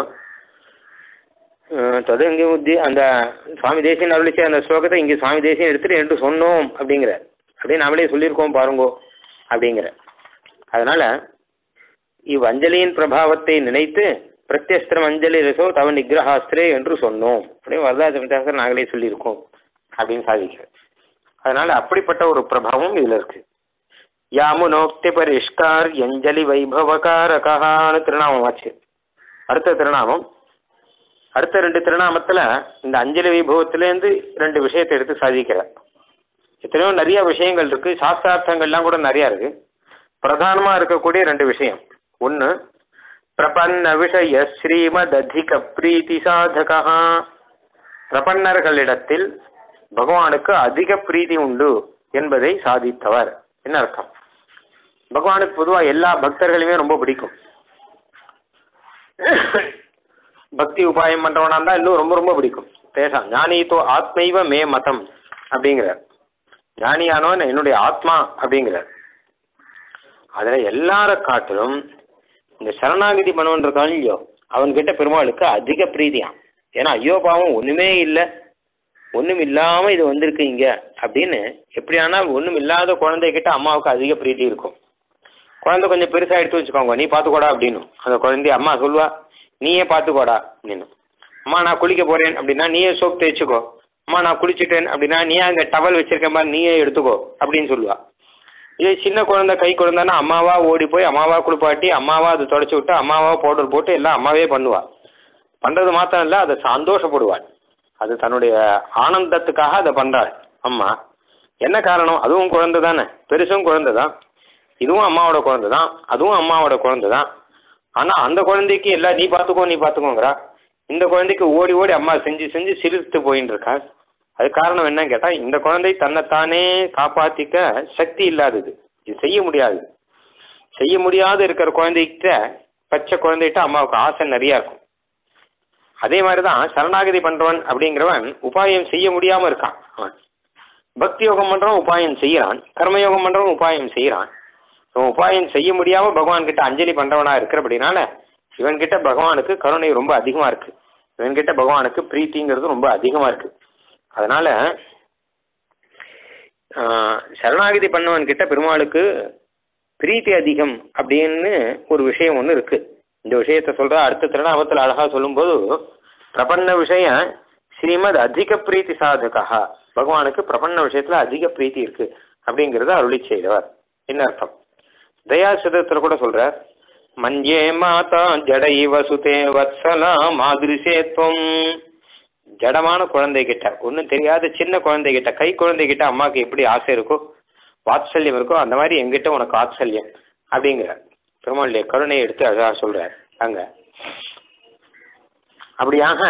தொதங்கி புத்தி அந்த சுவாமி தேசியன் அருளிச்ச அந்த ஸ்லோகத்தை இங்கே சுவாமி தேசியம் எடுத்துட்டு என்று சொன்னோம் அப்படிங்கிற அப்படின்னு நம்மளே சொல்லியிருக்கோம் பாருங்கோ அப்படிங்கிற. அதனால இவ் அஞ்சலியின் பிரபாவத்தை நினைத்து பிரத்யஸ்திரம் அஞ்சலி ரசோ தவ நிகிரஹாஸ்திரே என்று சொன்னோம் அப்படின்னு வரதாஜ நாங்களே சொல்லியிருக்கோம் அப்படின்னு சாதிக்கிறேன். அதனால அப்படிப்பட்ட ஒரு பிரபாவம் இதுல இருக்கு. யாமுனோக்தி பரிஷ்கார் அஞ்சலி வைபவகாரகான்னு திருநாமம் ஆச்சு. அடுத்த திருநாமம், அடுத்த ரெண்டு திருநாமத்துல இந்த அஞ்சலி வைபவத்திலேருந்து ரெண்டு விஷயத்தை எடுத்து சாதிக்கிறார். எத்தனையோ நிறைய விஷயங்கள் இருக்கு, சாஸ்திரார்த்தங்கள்லாம் கூட நிறைய இருக்கு. பிரதானமா இருக்கக்கூடிய ரெண்டு விஷயம், ஒன்னு பிரபன்ன விஷய ஸ்ரீமத் அதிக பிரீத்தி சாதகா. பிரபன்னர்களிடத்தில் பகவானுக்கு அதிக பிரீதி உண்டு என்பதை சாதித்தவர். என்ன அர்த்தம்? பகவானுக்கு பொதுவா எல்லா பக்தர்களையுமே ரொம்ப பிடிக்கும். பக்தி உபாயம் பண்றவனா இருந்தா இன்னும் ரொம்ப ரொம்ப பிடிக்கும். பேசா ஞானித்தோ ஆத்மைவ மே மதம் அப்படிங்கிறார். ஞானியானவன் என்னுடைய ஆத்மா அப்படிங்கிறார். அதுல எல்லார காட்டிலும் இந்த சரணாகதி பண்ணவன் இருக்கான் இல்லையோ அவன்கிட்ட பெருமாளுக்கு அதிக பிரீதியான். ஏன்னா ஐயோ பாவம் ஒண்ணுமே இல்லை, ஒண்ணும் இல்லாம இது வந்திருக்கு இங்க அப்படின்னு. எப்படியானால் ஒண்ணும் இல்லாத குழந்தைகிட்ட அம்மாவுக்கு அதிக பிரீதி இருக்கும். குழந்தை கொஞ்சம் பெருசா எடுத்து வச்சுக்கோங்க, நீ பாத்துக்கோடா அப்படின்னு அந்த குழந்தைய அம்மா சொல்லுவா, நீயே பாத்துக்கோடா அப்படின்னு. அம்மா நான் குளிக்க போறேன் அப்படின்னா நீயே சோப் தேய்ச்சிக்கோ, அம்மா நான் குளிச்சுட்டேன் அப்படின்னா நீயே அங்க டவல் வச்சிருக்கேன் பாரு நீயே எடுத்துக்கோ அப்படின்னு சொல்லுவா. இதே சின்ன குழந்தை கை குழந்தைன்னா அம்மாவா ஓடி போய் அம்மாவா குளிப்பாட்டி அம்மாவா அதை தொடச்சி விட்டு அம்மாவா பவுடர் போட்டு எல்லாம் அம்மாவே பண்ணுவா. பண்றது மாத்திரம் இல்லை, அதை சந்தோஷப்படுவாள். அது தன்னுடைய ஆனந்தத்துக்காக அதை பண்றாள் அம்மா. என்ன காரணம்? அதுவும் குழந்தை தானே, பெருசும் குழந்தை தான், இதுவும் அம்மாவோட குழந்தை தான், அதுவும் அம்மாவோட குழந்தை தான். ஆனா அந்த குழந்தைக்கு எல்லாம் நீ பாத்துக்கோ நீ பாத்துக்கோங்கிறா. இந்த குழந்தைக்கு ஓடி ஓடி அம்மா செஞ்சு செஞ்சு சிரித்து போயின்னு இருக்கா. அது காரணம் என்னன்னு கேட்டா இந்த குழந்தை தன்னைத்தானே காப்பாத்திக்க சக்தி இல்லாதது, இது செய்ய முடியாது. செய்ய முடியாது இருக்கிற குழந்தைகிட்ட, பச்சை குழந்தைகிட்ட அம்மாவுக்கு ஆசை நிறைய இருக்கும். அதே மாதிரிதான் சரணாகதி பண்றவன் அப்படிங்கிறவன் உபாயம் செய்ய முடியாம இருக்கான். அவன் பக்தி யோகம் பண்றவன் உபாயம் செய்யறான், கர்மயோகம் பண்றவன் உபாயம் செய்யறான். உபாயம் செய்ய முடியாம பகவான் கிட்ட அஞ்சலி பண்றவனா இருக்கிறபடினால இவன் கிட்ட பகவானுக்கு கருணை ரொம்ப அதிகமா இருக்கு, இவன் கிட்ட பகவானுக்கு பிரீத்திங்கிறது ரொம்ப அதிகமா இருக்கு. அதனால ஆஹ் சரணாகதி பண்ணவன் கிட்ட பெருமாளுக்கு பிரீத்தி அதிகம் அப்படின்னு ஒரு விஷயம் ஒண்ணு இருக்கு. இந்த விஷயத்த சொல்ற அடுத்த திருநாமத்தில் அழகா சொல்லும்போது பிரபன்ன விஷய ஸ்ரீமத் அதிக பிரீத்தி சாதகா, பகவானுக்கு பிரபன்ன விஷயத்துல அதிக பிரீத்தி இருக்கு அப்படிங்கறத அருளி செய்தவர். என்ன அர்த்தம்? தயாசதத்துல கூட சொல்ற, மஞ்சே மாதா ஜடை வசுதே வத்சலா மாதிரிசேத்வம். ஜடமான குழந்தை கிட்ட, ஒன்னும் தெரியாத சின்ன குழந்தை கிட்ட, கை குழந்தை கிட்ட அம்மாவுக்கு எப்படி ஆசை இருக்கோ வாத்சல்யம் இருக்கோ அந்த மாதிரி எங்கிட்ட உனக்கு வாத்சல்யம் அப்படிங்கிற பெருமாளுடைய கருணையை எடுத்து அழகா சொல்றார் அங்க. அப்படியாக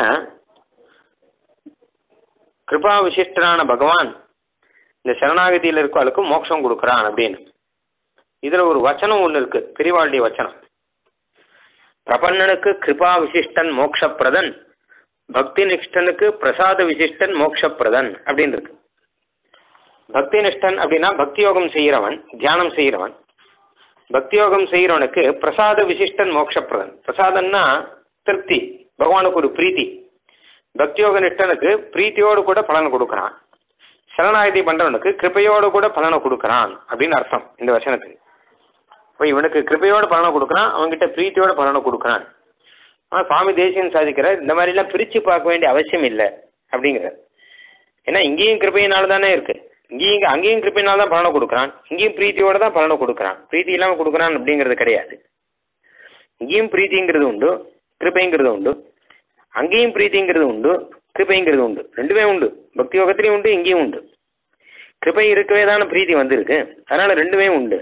கிருபா விசிஷ்டரான பகவான் இந்த சரணாகதியில் இருக்கவளுக்கு மோட்சம் கொடுக்குறான் அப்படின்னு. இதுல ஒரு வச்சனம் ஒண்ணு இருக்கு, பெரியவாளுடைய வச்சனம். பிரபன்னனுக்கு கிருபா விசிஷ்டன் மோட்சப்பிரதன், பக்தி நிஷ்டனுக்கு பிரசாத விசிஷ்டன் மோட்சப்பிரதன் அப்படின்னு இருக்கு. பக்தி நிஷ்டன் அப்படின்னா பக்தி யோகம் செய்யறவன், தியானம் செய்யறவன். பக்தி யோகம் செய்யறவனுக்கு பிரசாத விசிஷ்டன் மோட்சப்பிரதன். பிரசாதம்னா திருப்தி, பகவானுக்கு ஒரு பிரீத்தி. பக்தி யோக நிஷ்டனுக்கு பிரீத்தியோடு கூட பலனை கொடுக்கறான். சரணாகதி பண்றவனுக்கு கிருபையோடு கூட பலனை கொடுக்கறான் அப்படின்னு அர்த்தம் இந்த வசனத்துக்கு. இப்போ இவனுக்கு கிருபையோட பலனை கொடுக்கறான், அவன்கிட்ட பிரீத்தியோட பலனை கொடுக்கறான். ஆனா சுவாமி தேசியன் சாதிக்கிற இந்த மாதிரி எல்லாம் பிரிச்சு பார்க்க வேண்டிய அவசியம் இல்லை அப்படிங்கிற. ஏன்னா இங்கேயும் கிருபையினால தானே இருக்கு, இங்கேயும் அங்கேயும் கிருபையினால தான் பலனை கொடுக்கறான், இங்கேயும் பிரீத்தியோட தான் பலனை கொடுக்கறான். பிரீத்தி இல்லாம கொடுக்கறான் அப்படிங்கிறது கிடையாது. இங்கேயும் பிரீத்திங்கிறது உண்டு, கிருபைங்கிறது உண்டு. அங்கேயும் பிரீத்திங்கிறது உண்டு, கிருபைங்கிறது உண்டு. ரெண்டுமே உண்டு, பக்தி யோகத்திலையும் உண்டு, இங்கேயும் உண்டு. கிருபை இருக்கவே தானே பிரீத்தி வந்திருக்கு, அதனால ரெண்டுமே உண்டு.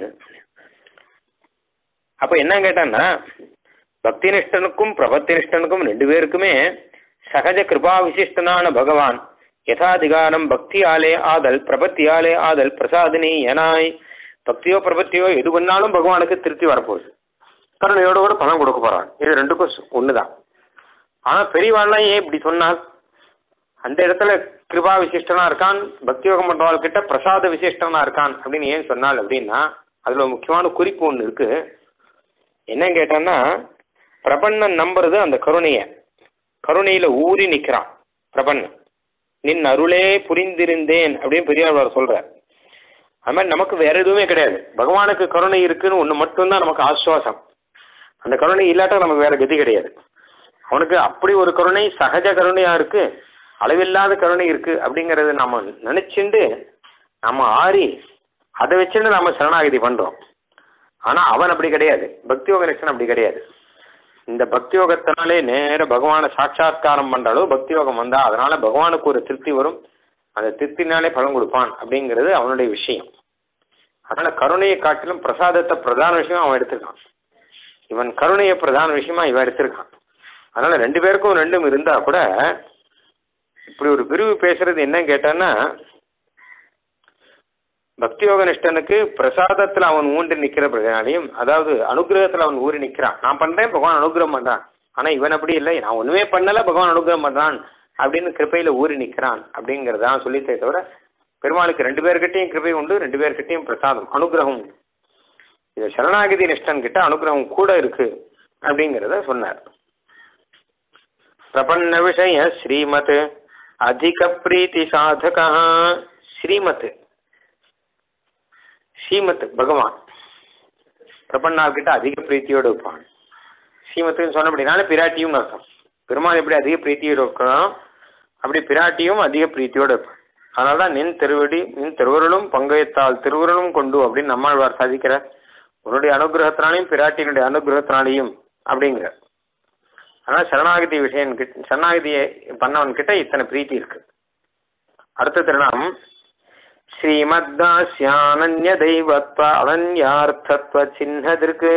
அப்ப என்ன கேட்டான்னா பக்தி நிஷ்டனுக்கும் பிரபத்தி நிஷ்டனுக்கும் ரெண்டு பேருக்குமே சகஜ கிருபா விசிஷ்டனான பகவான் யதாதிகாரம் பக்தி ஆலே ஆதல் பிரபத்தி ஆலே ஆதல் பிரசாதினி எனாய். பக்தியோ பிரபத்தியோ எது பண்ணாலும் பகவானுக்கு திருப்தி வரப்போகுது, கருணையோட கூட பணம் கொடுக்க போறான். இது ரெண்டுக்கும் ஒண்ணுதான். ஆனா பெரியவாள்லாம் ஏன் இப்படி சொன்னால், அந்த இடத்துல கிருபா விசிஷ்டனா இருக்கான், பக்தி யோகம் பண்றவாள் கிட்ட பிரசாத விசிஷ்டனா இருக்கான் அப்படின்னு ஏன் சொன்னால் அப்படின்னா அதுல முக்கியமான குறிப்பு ஒண்ணு இருக்கு. என்ன கேட்டான்னா பிரபன்னன் நம்புறது அந்த கருணைய, கருணையில ஊறி நிக்கிறான் பிரபன்னன். நின் அருளே புரிந்திருந்தேன் அப்படின்னு பெரியாழ்வார் சொல்ற. அது மாதிரி நமக்கு வேற எதுவுமே கிடையாது, பகவானுக்கு கருணை இருக்குன்னு ஒண்ணு மட்டும்தான் நமக்கு ஆசுவாசம். அந்த கருணை இல்லாட்டா நமக்கு வேற கதி கிடையாது. அவனுக்கு அப்படி ஒரு கருணை சகஜ கருணையா இருக்கு, அளவில்லாத கருணை இருக்கு அப்படிங்கறது நம்ம நினைச்சுண்டு நம்ம ஆறி அதை வச்சுட்டு நாம சரணாகதி பண்றோம். ஆனா அவன் அப்படி கிடையாது, பக்தி யோக நிஷ்டன் அப்படி கிடையாது. இந்த பக்தி யோகத்தினாலே நேர பகவானை சாட்சாத்காரம் பண்றாலும் பக்தி யோகம் வந்தா அதனால பகவானுக்கு ஒரு திருப்தி வரும், அந்த திருப்தினாலே பலன் கொடுப்பான் அப்படிங்கிறது அவனுடைய விஷயம். அதனால கருணையை காட்டிலும் பிரசாதத்தை பிரதான விஷயம் அவன் எடுத்திருக்கான், இவன் கருணையை பிரதான விஷயமா இவன் எடுத்திருக்கான். அதனால ரெண்டு பேருக்கும் ரெண்டும் இருந்தா கூட இப்படி ஒரு பிரிவு பேசுறது என்ன கேட்டான்னா பக்தி யோக நிஷ்டனுக்கு பிரசாதத்துல அவன் ஊன்றி நிக்கிற பிரச்சனையும், அதாவது அனுகிரகத்துல அவன் ஊறி நிக்கிறான். நான் பண்றேன் பகவான் அனுகிரகம் பண்றான். ஆனா இவன் அப்படி இல்லை, நான் ஒண்ணுமே பண்ணல பகவான் அனுகிரகம் பண்றான் அப்படின்னு கிருப்பையில ஊறி நிக்கிறான் அப்படிங்கறதான் சொல்லித்தே தவிர பெருமாளுக்கு ரெண்டு பேர்கிட்டையும் கிருபை உண்டு, ரெண்டு பேர்கிட்டையும் பிரசாதம் அனுகிரகம் உண்டு. இது சரணாகதி நிஷ்டன் கிட்ட அனுகிரகம் கூட இருக்கு அப்படிங்கிறத சொன்னார். பிரபன்ன விஷய ஸ்ரீமத் அதிக பிரீத்தி சாதகா. ஸ்ரீமத் ஸ்ரீமத் பகவான் பிரபன்னாள் கிட்ட அதிக பிரீத்தியோடு இருப்பான். ஸ்ரீமத்துன்னு சொன்ன அப்படின்னால பிராட்டியும் அர்த்தம். பெருமாள் எப்படி அதிக பிரீத்தியோடு இருக்கணும் அப்படி பிராட்டியும் அதிக பிரீத்தியோடு இருப்பான். அதனாலதான் நின் திருவடி நின் திருவருளும் பங்கயத்தால் திருவருளும் கொண்டு அப்படின்னு நம்மாழ்வார் சாதிக்கிற உன்னுடைய அனுகிரகத்தினாலையும் பிராட்டியினுடைய அனுகிரகத்தினாலையும் அப்படிங்கிற. ஆனா சரணாகதி விஷயம் கிட்ட சரணாகதியை பண்ணவன் கிட்ட இத்தனை பிரீத்தி இருக்கு. அடுத்த திருநாமம் ஸ்ரீமத்தாஸ்யானன்ய தெய்வத்வ அனன்யார்த்தத்வ சின்னதிற்கு.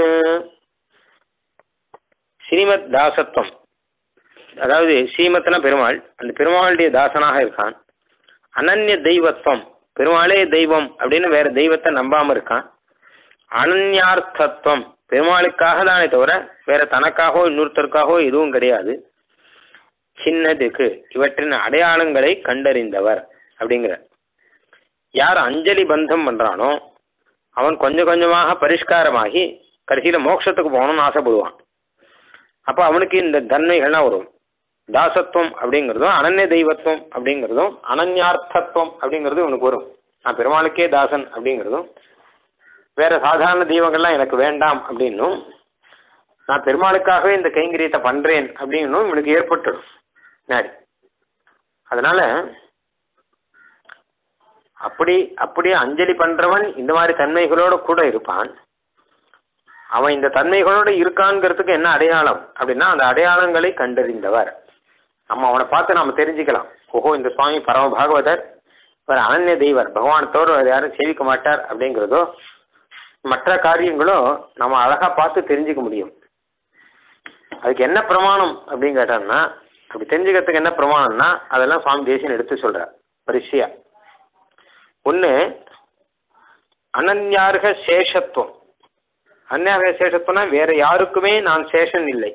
ஸ்ரீமத் தாசத்துவம், அதாவது ஸ்ரீமத்னா பெருமாள், அந்த பெருமாளுடைய தாசனாக இருக்கான். அனன்ய தெய்வத்துவம், பெருமாளே தெய்வம் அப்படின்னு வேற தெய்வத்தை நம்பாம இருக்கான். அனன்யார்த்தத்துவம், பெருமாளுக்காக தானே தவிர வேற தனக்காகவோ இன்னொருத்தருக்காகவோ எதுவும் கிடையாது. சின்னதுக்கு இவற்றின் அடையாளங்களை கண்டறிந்தவர் அப்படிங்கிற. யார் அஞ்சலி பந்தம் பண்றானோ அவன் கொஞ்சம் கொஞ்சமாக பரிஷ்காரமாகி கடைசியில மோட்சத்துக்கு போகணும்னு ஆசைப்படுவான். அப்போ அவனுக்கு இந்த தன்மைகள்லாம் வரும். தாசத்துவம் அப்படிங்கிறதும் அனன்ய தெய்வத்துவம் அப்படிங்கிறதும் அனன்யார்த்தத்துவம் அப்படிங்கிறதும் இவனுக்கு வரும். நான் பெருமாளுக்கே தாசன் அப்படிங்கிறதும், வேற சாதாரண தெய்வங்கள்லாம் எனக்கு வேண்டாம் அப்படின்னும், நான் பெருமாளுக்காகவே இந்த கைங்கரியத்தை பண்றேன் அப்படின்னும் இவனுக்கு ஏற்பட்டுடும். அதனால அப்படி அப்படியே அஞ்சலி பண்றவன் இந்த மாதிரி தன்மைகளோட கூட இருப்பான். அவன் இந்த தன்மைகளோட இருக்கான்ங்கிறதுக்கு என்ன அடையாளம் அப்படின்னா, அந்த அடையாளங்களை கண்டறிந்தவர். நம்ம அவனை பார்த்து நாம தெரிஞ்சுக்கலாம். ஓஹோ, இந்த சுவாமி பரம பாகவதர், இவர் அனன்ய தெய்வர், பகவானத்தோடு அவர் யாரும் சேவிக்க மாட்டார் அப்படிங்கிறதோ மற்ற காரியங்களோ நம்ம அழகா பார்த்து தெரிஞ்சுக்க முடியும். அதுக்கு என்ன பிரமாணம் அப்படின்னு கேட்டான்னா, அப்படி தெரிஞ்சுக்கிறதுக்கு என்ன பிரமாணம்னா அதெல்லாம் சுவாமி தேசியன் எடுத்து சொல்றார் வரிசையா. ஒன்று அனன்யார்க சேஷத்துவம். அந்நியாக சேஷத்துவம்னா வேற யாருக்குமே நான் சேஷன் இல்லை,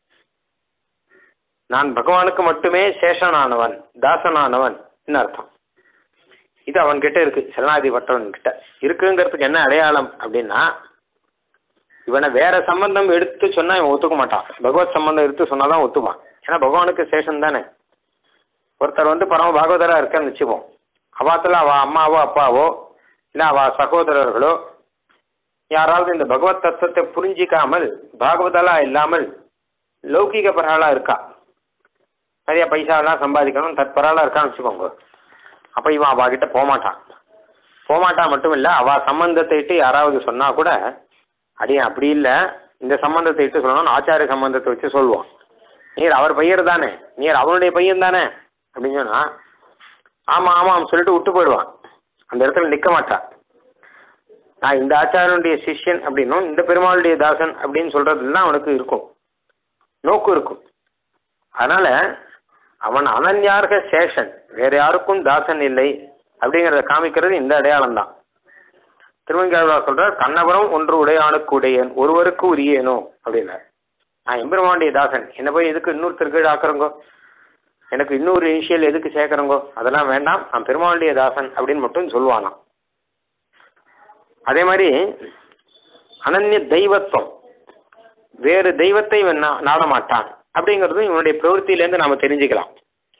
நான் பகவானுக்கு மட்டுமே சேஷனானவன், தாசனானவன் அர்த்தம். இது அவன் கிட்ட இருக்கு, சரணாதி பட்டவன் கிட்ட இருக்குங்கிறதுக்கு என்ன அடையாளம் அப்படின்னா, இவனை வேற சம்பந்தம் எடுத்து சொன்னா இவன் ஒத்துக்க மாட்டான். பகவத் சம்பந்தம் எடுத்து சொன்னாதான் ஒத்துப்பான். ஏன்னா பகவானுக்கு சேஷன் தானே. ஒருத்தர் வந்து பரம பாகவதரா இருக்கான்னு வச்சுப்போம். அவாத்துல அவ அம்மாவோ அப்பாவோ இல்லை அவ சகோதரர்களோ யாராவது இந்த பகவத் தத்துவத்தை புரிஞ்சிக்காமல் பாகவதலா இல்லாமல் லௌகிக பராளா இருக்கா, நிறைய பைசாலாம் சம்பாதிக்கணும் தற்பராளா இருக்கான்னு வச்சுக்கோங்க. அப்ப இவன் அவ கிட்ட போகமாட்டான். போகமாட்டான் மட்டும் இல்லை, அவ சம்பந்தத்தை இட்டு யாராவது சொன்னா கூட அடியே அப்படி இல்லை, இந்த சம்பந்தத்தை இட்டு சொல்லணும்னு ஆச்சாரிய சம்பந்தத்தை வச்சு சொல்லுவான். நீர் அவர் பையர் தானே, நீர் அவனுடைய பையன் தானே அப்படின்னு சொன்னா ஆமா ஆமாம் சொல்லிட்டு விட்டு போயிடுவான். அந்த இடத்துல நிற்க மாட்டான். நான் இந்த ஆச்சாரனுடைய சிஷ்யன் அப்படின்னும் இந்த பெருமாளுடைய தாசன் அப்படின்னு சொல்றதுலாம் அவனுக்கு இருக்கும், நோக்கு இருக்கும். அதனால அவன் அனன்யார்க சேஷன், வேற யாருக்கும் தாசன் இல்லை அப்படிங்கிறத காமிக்கிறது இந்த அடையாளம் தான். திருமங்கையாழ்வார் சொல்றார், கண்ணபுரம் ஒன்று உடையானுக்கு உடையன் ஒருவருக்கு உரியேனோ அப்படின்னார். நான் எம்பெருமானுடைய தாசன், என்ன போய் எதுக்கு இன்னொருத்தருக்கு ஆக்குறங்கோ, எனக்கு இன்னொரு இனிஷியல் எதுக்கு சேர்க்குறங்கோ, அதெல்லாம் வேண்டாம், நான் பெருமாளுடைய தாசன் அப்படின்னு மட்டும் சொல்லுவானாம். அதே மாதிரி அனன்ய தெய்வத்துவம், வேறு தெய்வத்தை இவன் நாட மாட்டான் அப்படிங்கிறதும் இவனுடைய பிரவൃத்தியிலேருந்து நாம தெரிஞ்சுக்கலாம்.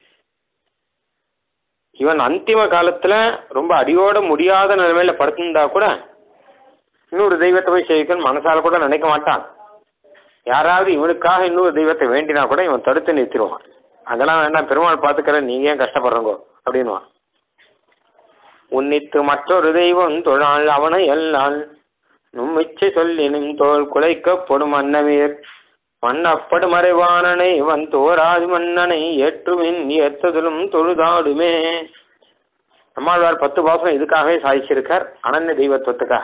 இவன் அந்திம காலத்துல ரொம்ப அடியோட முடியாத நிலைமையில படுத்திருந்தா கூட இன்னொரு தெய்வத்தை போய் சேவிக்கணும் மனசால கூட நினைக்க மாட்டான். யாராவது இவனுக்காக இன்னொரு தெய்வத்தை வேண்டினா கூட இவன் தடுத்து நிறுத்திடுவான். அதெல்லாம் வேண்டாம், பெருமாள் பார்த்துக்கிற, நீங்க ஏன் கஷ்டப்படுறங்கோ அப்படின்வான். உன்னித்து மற்றொரு தெய்வம் தொழாள் அவனை எல்லால் நும்மிச்சை சொல்லினும் தோல் குலைக்கப்படும் அன்னவீர் மன்னப்படு மறைவானனை வன் தோராது மன்னனை ஏற்றுமின் ஏற்றதிலும் தொழுதாடுமே. நம்மாழ்வார் பத்து பாசம் இதுக்காகவே சாதிச்சிருக்கார், அனன்ய தெய்வத்துவத்துக்காக.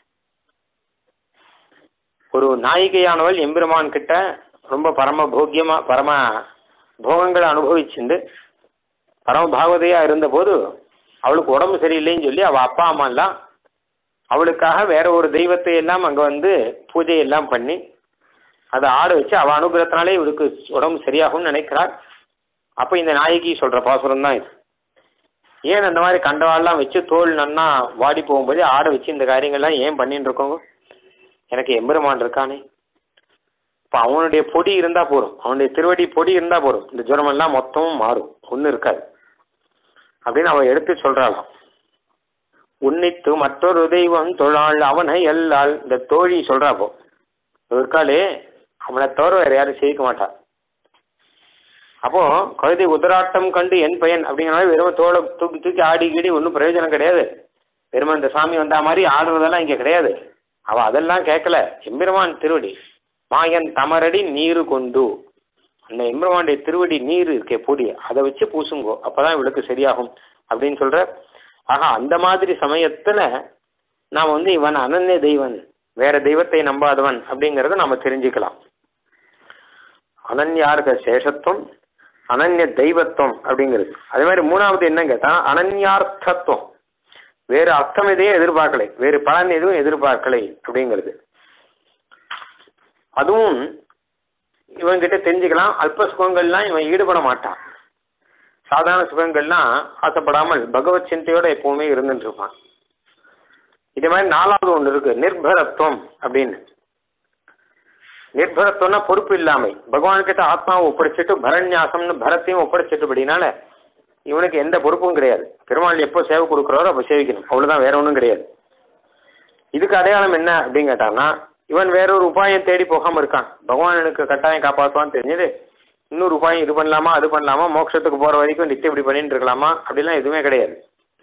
ஒரு நாயிகையானவள் எம்பெருமான் கிட்ட ரொம்ப பரம போக்கியமா பரம போகங்களை அனுபவிச்சுண்டு பரம பாகவதையா இருந்த போது அவளுக்கு உடம்பு சரியில்லைன்னு சொல்லி அவள் அப்பா அம்மா எல்லாம் அவளுக்காக வேற ஒரு தெய்வத்தை எல்லாம் அங்கே வந்து பூஜை எல்லாம் பண்ணி அதை ஆட வச்சு அவள் அனுகிரகத்தினாலே இவளுக்கு உடம்பு சரியாகும்னு நினைக்கிறாள். அப்போ இந்த நாயகி சொல்ற பாசுரம் தான் இது. ஏன் அந்த மாதிரி கண்டவாள்லாம் வச்சு தோல் நன்னா வாடி போகும்போது ஆட வச்சு இந்த காரியங்கள்லாம் ஏன் பண்ணிட்டு இருக்கோங்க? எனக்கு எம்பெருமான் இருக்கானே, இப்போ அவனுடைய பொடி இருந்தா போறோம், அவனுடைய திருவடி பொடி இருந்தா போறோம், இந்த ஜுரமெல்லாம் மொத்தமும் மாறும், ஒன்றும் இருக்காது அப்படின்னு அவள் எடுத்து சொல்றாளாம். உன்னித்து மற்றொரு தெய்வம் தொழாள் அவனை எல்லால், இந்த தோழி சொல்றாப்போ இருக்காளே அவனை தவிர வேற யாரும் செய்ய மாட்டான். அப்போ கழுதை உதராட்டம் கண்டு என் பையன் அப்படிங்கிற வெறும் தோலை தூக்கி தூக்கி ஆடி கீடி ஒன்றும் பிரயோஜனம் கிடையாது. வெறும் இந்த சாமி வந்தா மாதிரி ஆடுறதெல்லாம் இங்கே கிடையாது. அவ அதெல்லாம் கேட்கல, எம்பெருமான் திருவடி மாயன் தமரடி நீரு கொண்டு, அந்த எம்பெருமானுடைய திருவடி நீர் இருக்கே பொடி, அதை வச்சு பூசுங்கோ, அப்பதான் இவளுக்கு சரியாகும் அப்படின்னு சொல்ற. ஆக அந்த மாதிரி சமயத்துல நாம் வந்து இவன் அனன்ய தெய்வன், வேற தெய்வத்தை நம்பாதவன் அப்படிங்கிறத நாம தெரிஞ்சுக்கலாம். அனன்யார்க சேஷத்துவம், அனன்ய தெய்வத்துவம் அப்படிங்கிறது. அதே மாதிரி மூணாவது என்ன கேட்டா அனன்யார்த்தத்துவம், வேறு அர்த்தம் எதையும் எதிர்பார்க்கலை, வேறு பலன் எதுவும் எதிர்பார்க்கலை அப்படிங்கிறது. அதுவும் இவன்கிட்ட தெரிஞ்சுக்கலாம். அல்ப சுகங்கள்லாம் இவன் ஈடுபட மாட்டான். சாதாரண சுகங்கள்லாம் ஆசைப்படாமல் பகவத் சிந்தையோட எப்பவுமே இருந்துட்டு இருப்பான். இதே மாதிரி நாலாவது ஒன்று இருக்கு, நிர்பரத்துவம் அப்படின்னு. நிர்பரத்துவம்னா பொறுப்பு இல்லாமை. பகவான்கிட்ட ஆத்மாவை ஒப்படைச்சிட்டு பரண்யாசம்னு பரத்தையும் ஒப்படைச்சிட்டுபடினால இவனுக்கு எந்த பொறுப்பும் கிடையாது. பெருமாள் எப்போ சேவை கொடுக்குறாரோ அப்போ சேவிக்கணும், அவ்வளவுதான், வேற ஒன்றும் கிடையாது. இதுக்கு அடையாளம் என்ன அப்படின்னு கேட்டான்னா, இவன் வேற ஒரு உபாயம் தேடி போகாம இருக்கான். பகவான் எனக்கு கட்டாயம் காப்பாற்றுவான்னு தெரிஞ்சது இன்னொரு உபாயம் இது பண்ணலாமா அது பண்ணலாமா, மோட்சத்துக்கு போற வரைக்கும் நித்தியம் இப்படி பண்ணிட்டு இருக்கலாமா அப்படிலாம் எதுவுமே கிடையாது.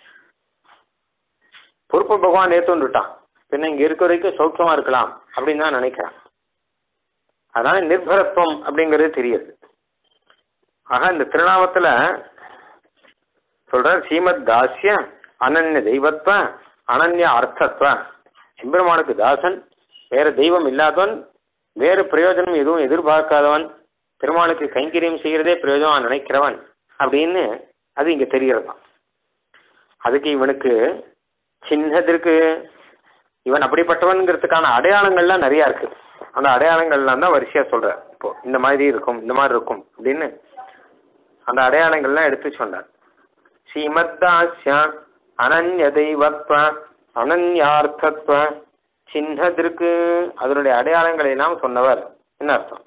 பொறுப்பு பகவான் ஏற்றுட்டான், பின்ன இங்க இருக்க வரைக்கும் சௌக்கியமா இருக்கலாம் அப்படின்னு தான் நினைக்கிறான். அதனால நிர்பரத்துவம் அப்படிங்கிறது தெரியுது. ஆக இந்த திருநாமத்துல சொல்ற ஸ்ரீமத் தாஸ்ய அனன்ய தெய்வத்வ அனன்ய அர்த்தத்வ. எம்பெருமானுக்கு தாசன், வேற தெய்வம் இல்லாதவன், வேறு பிரயோஜனம் எதுவும் எதிர்பார்க்காதவன், பெருமாளுக்கு கைங்கரியம் செய்யறதே பிரயோஜனம் நினைக்கிறவன் அப்படின்னு அது இங்க தெரிகிறதான். அதுக்கு இவனுக்கு சின்னதற்கு இவன் அப்படிப்பட்டவன்கிறதுக்கான அடையாளங்கள்லாம் நிறைய இருக்கு. அந்த அடையாளங்கள்லாம் தான் வரிசையா சொல்ற. இப்போ இந்த மாதிரி இருக்கும் இந்த மாதிரி இருக்கும் அப்படின்னு அந்த அடையாளங்கள்லாம் எடுத்து சொன்னார். ஸ்ரீமத்தாஸ்ய அனன்ய தெய்வத்வ அனன்யார்த்தத்வ சின்னதற்கு அதனுடைய அடையாளங்களை எல்லாம் சொன்னவர். என்ன அர்த்தம்?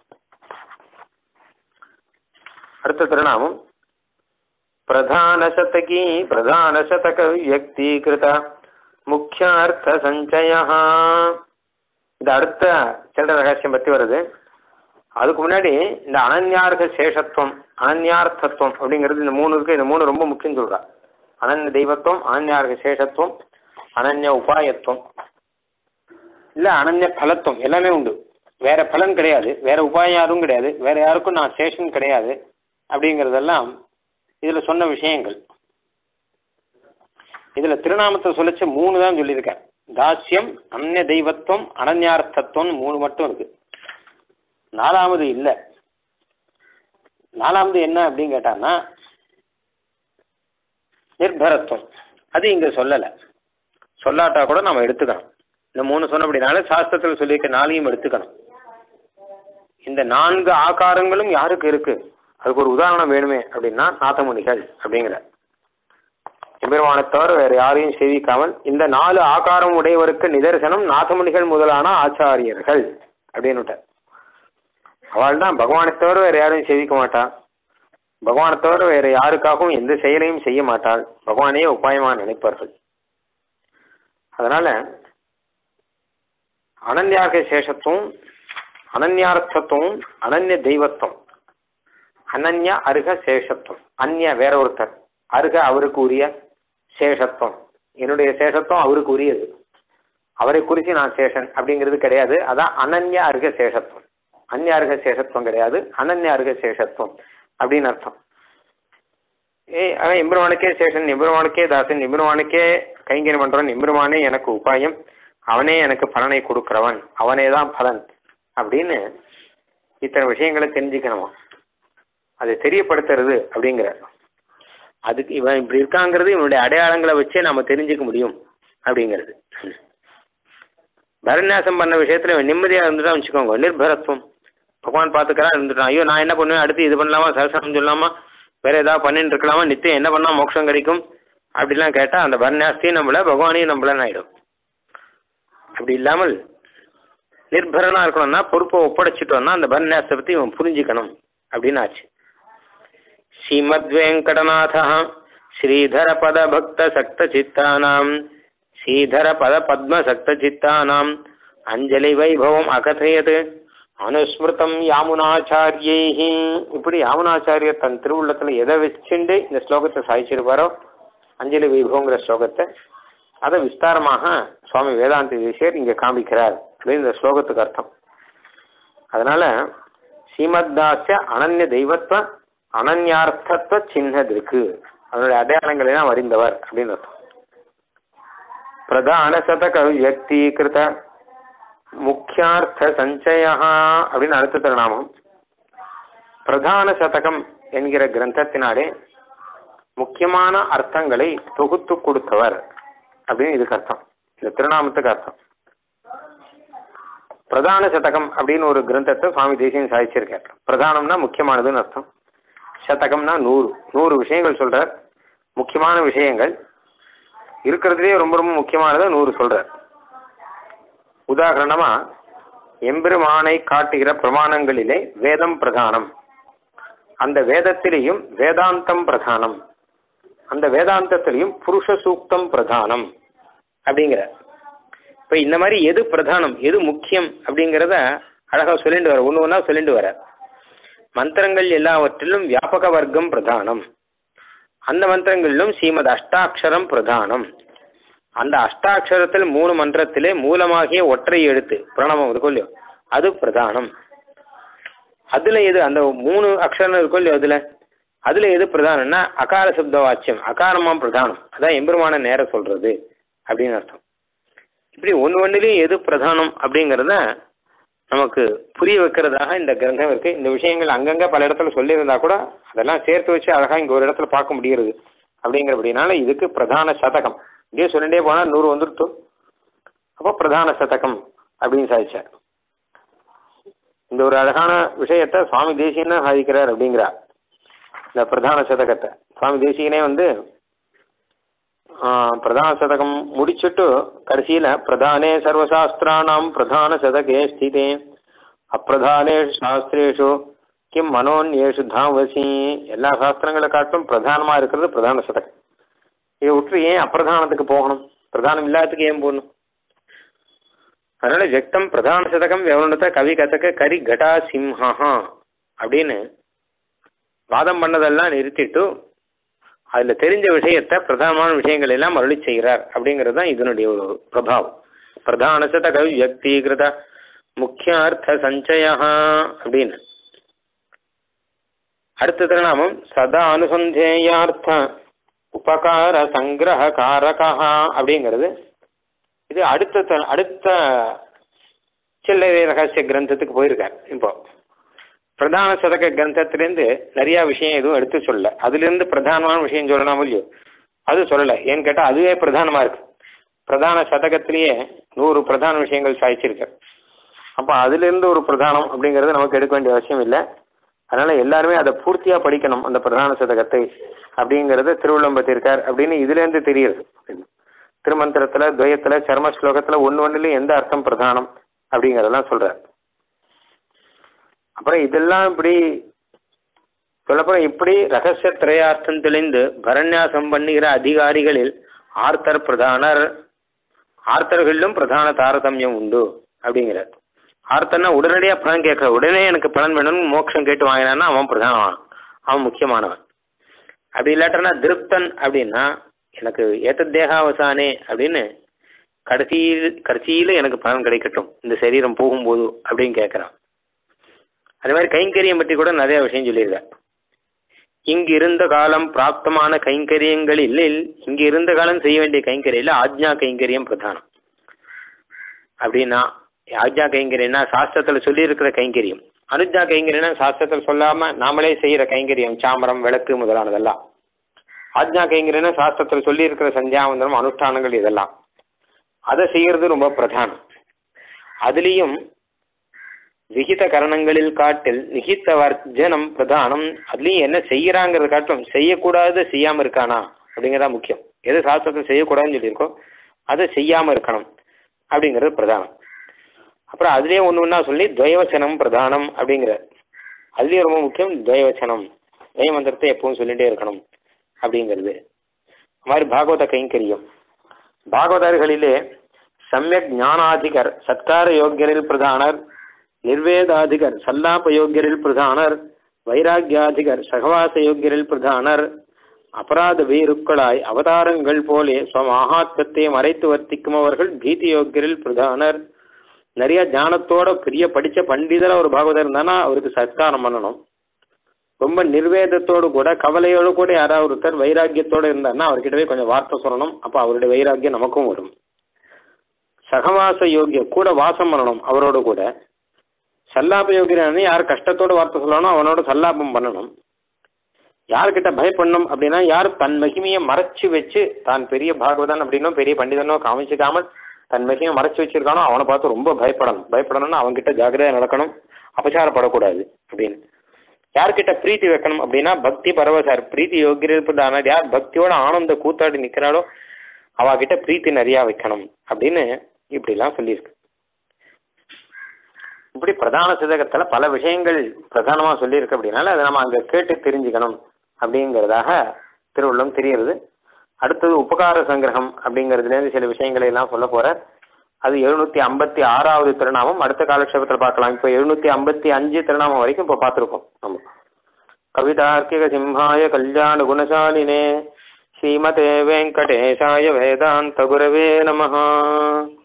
அடுத்த திருநாமம் பிரதான சதகி பிரதான சதக வியக்தீகிருத முக்கியார்த்த சஞ்சய. இந்த அடுத்த சில ரகசியம் பத்தி வருது. அதுக்கு முன்னாடி இந்த அனன்யார்க சேஷத்துவம் அனன்யார்த்தத்துவம் அப்படிங்கிறது இந்த மூணு இருக்கு. இந்த மூணு ரொம்ப முக்கியம் சொல்றா. அனன்ய தெய்வத்துவம், அனன்யார்க சேஷத்துவம், அனன்ய உபாயத்துவம், இல்ல அனன்ய பலத்துவம் எல்லாமே உண்டு. வேற பலன் கிடையாது, வேற உபாயம் யாரும் கிடையாது, வேற யாருக்கும் நான் சேஷன் கிடையாது அப்படிங்கிறதெல்லாம் இதுல சொன்ன விஷயங்கள். இதுல திருநாமத்தை சொல்லிச்சு மூணு தான் சொல்லியிருக்கேன். தாஸ்யம், அன்ய தெய்வத்துவம், அனன்யார்த்தத்துவம் மூணு மட்டும் இருக்கு. நாலாவது இல்லை. நாலாவது என்ன அப்படின்னு கேட்டான்னா நிர்பரத்துவம். அது இங்க சொல்லலை. சொல்லாட்டா கூட நம்ம எடுத்துக்கணும். இந்த மூணு சொன்ன அப்படின்னால சாஸ்திரத்தில் சொல்லியிருக்க நாளையும் எடுத்துக்கணும். இந்த நான்கு ஆகாரங்களும் யாருக்கு இருக்கு? அதுக்கு ஒரு உதாரணம் வேணுமே அப்படின்னா நாதமுனிகள் அப்படிங்கிற எம்பெருமானை தவிர வேற யாரையும் சேவிக்காமல் இந்த நாலு ஆகாரம் உடையவருக்கு நிதர்சனம் நாதமுனிகள் முதலான ஆச்சாரியர்கள் அப்படின்னு. அவள் தான் பகவானை தவிர வேற யாரையும் சேவிக்க மாட்டாள். பகவானை தவிர வேற யாருக்காகவும் எந்த செயலையும் செய்ய மாட்டாள். பகவானே உபாயமா நினைப்பார்கள். அதனால அனன்யாக சேஷத்துவம், அனன்யார்த்தத்துவம், அனன்ய தெய்வத்துவம், அனன்யா அருக சேஷத்துவம். அந்நிய வேற ஒருத்தர், அருக அவருக்கு உரிய சேஷத்துவம். என்னுடைய சேஷத்துவம் அவருக்கு உரியது, அவரை குறித்து நான் சேஷன் அப்படிங்கிறது கிடையாது. அதான் அனன்யா அருக சேஷத்துவம். அந்நிய அருக சேஷத்துவம் கிடையாது, அனன்ய அருக சேஷத்துவம் அப்படின்னு அர்த்தம். ஏ அவன் எம்பெருமானுக்கே சேஷன், எம்பெருமானுக்கே தாசன், எம்பெருமானுக்கே கைங்கரியம் பண்றவன், எம்பெருமானே எனக்கு உபாயம், அவனே எனக்கு பலனை கொடுக்கிறவன், அவனே தான் பலன் அப்படின்னு இத்தனை விஷயங்களை தெரிஞ்சுக்கணுமா. அதை தெரியப்படுத்துறது அப்படிங்கிற அதுக்கு இவன் இப்படி இருக்காங்கிறது இவனுடைய அடையாளங்களை வச்சே நம்ம தெரிஞ்சுக்க முடியும் அப்படிங்கிறது. பரநியாசம் பண்ண விஷயத்துல நிம்மதியா இருந்துதான் வச்சுக்கோங்க. நிர்பரத்துவம், பகவான் பார்த்துக்கலாம் இருந்துட்டான். ஐயோ நான் என்ன பண்ணுவேன், அடுத்து இது பண்ணலாமா, சரசனம் சொல்லாமா, வேற ஏதாவது பண்ணிட்டு இருக்கலாமா, நித்தியம் என்ன பண்ணா மோட்சம் கிடைக்கும் அப்படிலாம் கேட்டா அந்த பரநியாசத்தையும் நம்மள பகவானையும் நம்மளன்னு ஆயிடும். அப்படி இல்லாமல் நிர்பரனா இருக்கணும்னா பொறுப்பை ஒப்படைச்சிட்டோம்னா அந்த பரநியாசத்தை பத்தி இவன் புரிஞ்சுக்கணும் அப்படின்னு ஆச்சு. ஸ்ரீமத் வெங்கடநாத ஸ்ரீதர பத பக்த சக்த சித்தானாம் ஸ்ரீதர பத பத்ம சக்த சித்தானாம் அஞ்சலி வைபவம் அகதையது அனுஸ்மிருதம் யாமுனாச்சாரியை. இப்படி யாமுனாச்சாரியர் தன் திருவுள்ளத்துல எதை வச்சுண்டு இந்த ஸ்லோகத்தை சாதிச்சிருப்பாரோ அஞ்சலி வைபவங்கிற ஸ்லோகத்தை அதை விஸ்தாரமாக சுவாமி வேதாந்த தேசிகர் இங்க காமிக்கிறார் அப்படின்னு இந்த ஸ்லோகத்துக்கு அர்த்தம். அதனால ஸ்ரீமத்தாஸ்ய அனன்ய தெய்வத்வ அனன்யார்த்தத்வ சின்னதிருக்கு, அதனுடைய அடையாளங்களை எல்லாம் அறிந்தவர் அப்படின்னு அர்த்தம். பிரதான சதக வியக்தீகிருத முக்கியார்த்த சஞ்சயா அப்படின்னு அடுத்த திருநாமம். பிரதான சதகம் என்கிற கிரந்தத்தினாலே முக்கியமான அர்த்தங்களை தொகுத்து கொடுத்தவர் அப்படின்னு இதுக்கு அர்த்தம், இந்த திருநாமத்துக்கு அர்த்தம். பிரதான சதகம் அப்படின்னு ஒரு கிரந்தத்தை சுவாமி தேசிகன் சாதிச்சிருக்கார். பிரதானம்னா முக்கியமானதுன்னு அர்த்தம். சதகம்னா நூறு நூறு விஷயங்கள் சொல்றார். முக்கியமான விஷயங்கள் இருக்கிறதுலே ரொம்ப ரொம்ப முக்கியமானதை நூறு சொல்றார். உதாரணமா எம்பெருமானை காட்டுகிற பிரமாணங்களிலே வேதம் பிரதானம், அந்த வேதத்திலேயும் வேதாந்தம் பிரதானம், அந்த வேதாந்தத்திலையும் புருஷ சூக்தம் பிரதானம் அப்படிங்கிற. இப்ப இந்த மாதிரி எது பிரதானம் எது முக்கியம் அப்படிங்கிறத அழகா சொல்லிட்டு வர, ஒன்று ஒன்றா சொல்லிட்டு வர. மந்திரங்கள் எல்லாவற்றிலும் வியாபக வர்க்கம் பிரதானம், அந்த மந்திரங்களிலும் ஸ்ரீமத் அஷ்டாட்சரம் பிரதானம், அந்த அஷ்டாட்சரத்தில் மூணு மந்திரத்திலே மூலமாகிய ஒற்றை எழுத்து பிரணவம் இருக்கும் இல்லையோ அது பிரதானம். அதுல எது அந்த மூணு அக்ஷரம் இருக்கும் இல்லையோ அதுல அதுல எது பிரதானம்னா அகார சப்த வாச்சியம், அகாரமா பிரதானம், அதான் எம்பெருமான நேரம் சொல்றது அப்படின்னு அர்த்தம். இப்படி ஒன்று ஒன்றுலையும் எது பிரதானம் அப்படிங்கிறத நமக்கு புரிய வைக்கிறதாக இந்த கிரந்தம் இருக்கு. இந்த விஷயங்கள் அங்கங்க பல இடத்துல சொல்லியிருந்தா கூட அதெல்லாம் சேர்த்து வச்சு அழகா இங்க ஒரு இடத்துல பார்க்க முடிகிறது அப்படிங்கிறபடினால இதுக்கு பிரதான சதகம். இதே சொல்லிட்டே போனா நூறு வந்துருட்டு, அப்போ பிரதான சதகம் அப்படின்னு சாதிச்சார். இந்த ஒரு அழகான விஷயத்த சுவாமி தேசிகன் தான் சாதிக்கிறார் அப்படிங்கிறார். இந்த பிரதான சதகத்தை சுவாமி தேசிகனே வந்து பிரதான சதகம் முடிச்சுட்டு கடைசியில பிரதானே சர்வசாஸ்திராணாம் பிரதான சதகே ஸ்திதே அப்பிரதானேஷு சாஸ்திரேஷு கிம் மனோன்யேஷு தாவசி, எல்லா சாஸ்திரங்களை காட்டும் பிரதானமா இருக்கிறது பிரதான சதகம். இதை விட்டு ஏன் அப்பிரதானத்துக்கு போகணும், பிரதானம் இல்லாததுக்கு ஏன் போகணும்? அதனால ஜக்தம் பிரதான சதகம் விவரணத்தை கவி கதக்க கரி கடா சிம்ஹா அப்படின்னு வாதம் பண்ணதெல்லாம் நிறுத்திட்டு அதுல தெரிஞ்ச விஷயத்த பிரதானமான விஷயங்கள் எல்லாம் அருளி செய்கிறார் அப்படிங்கிறது தான் இதனுடைய ஒரு பிரபாவம். பிரதான சதக வியக்தீகிருத முக்கியார்த்த சஞ்சயா அப்படின்னு. அடுத்த திருநாமம் சதா அனுசந்தேயார்த்த உபகார சங்கிரக காரகா அப்படிங்கிறது. இது அடுத்த அடுத்த சில்லறை ரகசிய கிரந்தத்துக்கு போயிருக்கார். இப்போ பிரதான சதக கிரந்தத்திலேருந்து நிறைய விஷயம் எதுவும் எடுத்து சொல்லல, அதுல இருந்து பிரதானமான விஷயம் சொல்லணும் இல்லையோ அது சொல்லலை. ஏன்னு கேட்டா அதுவே பிரதானமா இருக்கு. பிரதான சதகத்திலேயே நூறு பிரதான விஷயங்கள் சாதிச்சிருக்கு. அப்போ அதுல இருந்து ஒரு பிரதானம் அப்படிங்கிறது நமக்கு எடுக்க வேண்டிய அவசியம் இல்லை. அதனால எல்லாருமே அதை பூர்த்தியா படிக்கணும் அந்த பிரதான சதகத்தை அப்படிங்கிறத திருவிழம்பத்திருக்கார் அப்படின்னு இதுல இருந்து தெரியுது. திருமந்திரத்துல துவயத்துல சர்ம ஸ்லோகத்துல ஒன்னு ஒன்னுலயும் எந்த அர்த்தம் பிரதானம் அப்படிங்கறதெல்லாம் சொல்றார். அப்புறம் இதெல்லாம் இப்படி சொல்லப்போற இப்படி ரகசிய திரையார்த்தம் தெளிந்து பரநியாசம் பண்ணுகிற அதிகாரிகளில் ஆர்த்தர் பிரதானர், ஆர்த்தர்களிலும் பிரதான தாரதமியம் உண்டு அப்படிங்கிறார். ஆர்த்தர்னா உடனடியா பலன் கேட்கற, உடனே எனக்கு பலன் வேணும்னு மோட்சம் கேட்டு வாங்கினான்னா அவன் பிரதானவான், அவன் முக்கியமானவன். அப்படி இல்லாட்டனா திருப்தன் அப்படின்னா எனக்கு ஏத்த தேகாவசானே அப்படின்னு கடைசியில் கடைசியில எனக்கு பலன் கிடைக்கட்டும் இந்த சரீரம் போகும்போது அப்படின்னு கேட்கறான். அதே மாதிரி கைங்கரியம் பற்றி கூட நிறைய விஷயம் சொல்லியிருக்கார். இங்கு இருந்த காலம் பிராப்தமான கைங்கரியங்களில் இங்கு இருந்த காலம் செய்ய வேண்டிய கைங்கரியில் ஆஜ்ஞா கைங்கரியம் பிரதானம் அப்படின்னா, ஆஜ்ஞா கைங்கரியம்னா சாஸ்திரத்துல சொல்லி இருக்கிற கைங்கரியம், அனுஜ்ஞா கைங்கரியம்னா சாஸ்திரத்தில் சொல்லாம நாமளே செய்யற கைங்கரியம், சாமரம் விளக்கு முதலானதெல்லாம். ஆஜ்ஞா கைங்கரியம்னா சாஸ்திரத்தில் சொல்லி இருக்கிற சந்தியாவந்தனம் அனுஷ்டானங்கள் இதெல்லாம், அதை செய்யறது ரொம்ப பிரதானம். அதுலேயும் விகித கரணங்களில் காட்டில் நிகித்த வர்ஜனம் பிரதானம். அதுலேயும் என்ன செய்யறாங்கிறத காட்டும் செய்யக்கூடாது செய்யாம இருக்கானா அப்படிங்கிறதா முக்கியம். எது சாஸ்திரத்தை செய்யக்கூடாதுன்னு சொல்லியிருக்கோம் அதை செய்யாம இருக்கணும் அப்படிங்கிறது பிரதானம். அப்புறம் அதுலேயே ஒன்று ஒன்றா சொல்லி துவயவச்சனம் பிரதானம் அப்படிங்கிற, அதுலேயும் ரொம்ப முக்கியம் துவயவச்சனம், துவயமந்திரத்தை எப்பவும் சொல்லிட்டே இருக்கணும் அப்படிங்கிறது. அது மாதிரி பாகவத கைங்கரியம், பாகவதர்களிலே சமயக் ஞானாதிகர் சத்கார யோக்கியரில் பிரதானர், நிர்வேதாதிகர் சல்லாப யோக்கியரில் பிரதானர், வைராக்கியாதிகர் சகவாச யோக்கியரில் பிரதானர், அபராத வீருக்களாய் அவதாரங்கள் போலே ஸ்வமாகாத்மத்தை மறைத்து வர்த்திக்கும் அவர்கள் பீதி யோக்கியரில் பிரதானர். நிறைய ஞானத்தோட பெரிய படிச்ச பண்டிதர ஒரு பாகவதர் இருந்தானா அவருக்கு சத்காரம் பண்ணணும். ரொம்ப நிர்வேதத்தோடு கூட கவலையோடு கூட யாராவது ஒருத்தர் வைராக்கியத்தோடு இருந்தாருன்னா அவர்கிட்டவே கொஞ்சம் வார்த்தை சொல்லணும். அப்போ அவருடைய வைராக்கியம் நமக்கும் வரும். சகவாச யோகிய கூட வாசம் பண்ணணும் அவரோட கூட. சல்லாப யோகியன்னு யார் கஷ்டத்தோடு வார்த்தை சொல்லணும் அவனோட சல்லாபம் பண்ணணும். யார்கிட்ட பயப்படணும் அப்படின்னா யார் தன் மகிமையை மறைச்சு வச்சு தான் பெரிய பாகவதன் அப்படின்னோ பெரிய பண்டிதனோ காமிச்சிக்காமல் தன் விஷயம் மறைச்சு வச்சிருக்கானோ அவனை பார்த்து ரொம்ப பயப்படணும். பயப்படணும்னா அவன்கிட்ட ஜாக்கிரதையா நடக்கணும், அபச்சாரப்படக்கூடாது அப்படின்னு. யார்கிட்ட பிரீத்தி வைக்கணும் அப்படின்னா பக்தி பரவசார் பிரீத்தி யோகியர் யார் பக்தியோட ஆனந்த கூத்தாடி நிற்கிறாளோ அவகிட்ட பிரீத்தி நிறையா வைக்கணும் அப்படின்னு இப்படிலாம் சொல்லியிருக்கு. இப்படி பிரதான சதகத்துல பல விஷயங்கள் பிரதானமா சொல்லியிருக்கு. அப்படின்னால அதை நம்ம அங்க கேட்டு தெரிஞ்சுக்கணும் அப்படிங்கிறதாக திருவள்ளுவம் தெரிகிறது. அடுத்தது உபகார சங்கிரகம் அப்படிங்கிறதுலேருந்து சில விஷயங்களை எல்லாம் சொல்ல போற. அது எழுநூத்தி ஐம்பத்தி ஆறாவது திருநாமம். அடுத்த காலக்ஷேபத்தில் பார்க்கலாம். இப்போ எழுநூத்தி ஐம்பத்தி அஞ்சு திருநாமம் வரைக்கும் இப்போ பார்த்துருக்கோம் நம்ம. கவிதார்க்கிக சிம்ஹாய கல்யாண குணசாலினே ஸ்ரீமதே வெங்கடேசாய வேதாந்த குரவே நமஹ.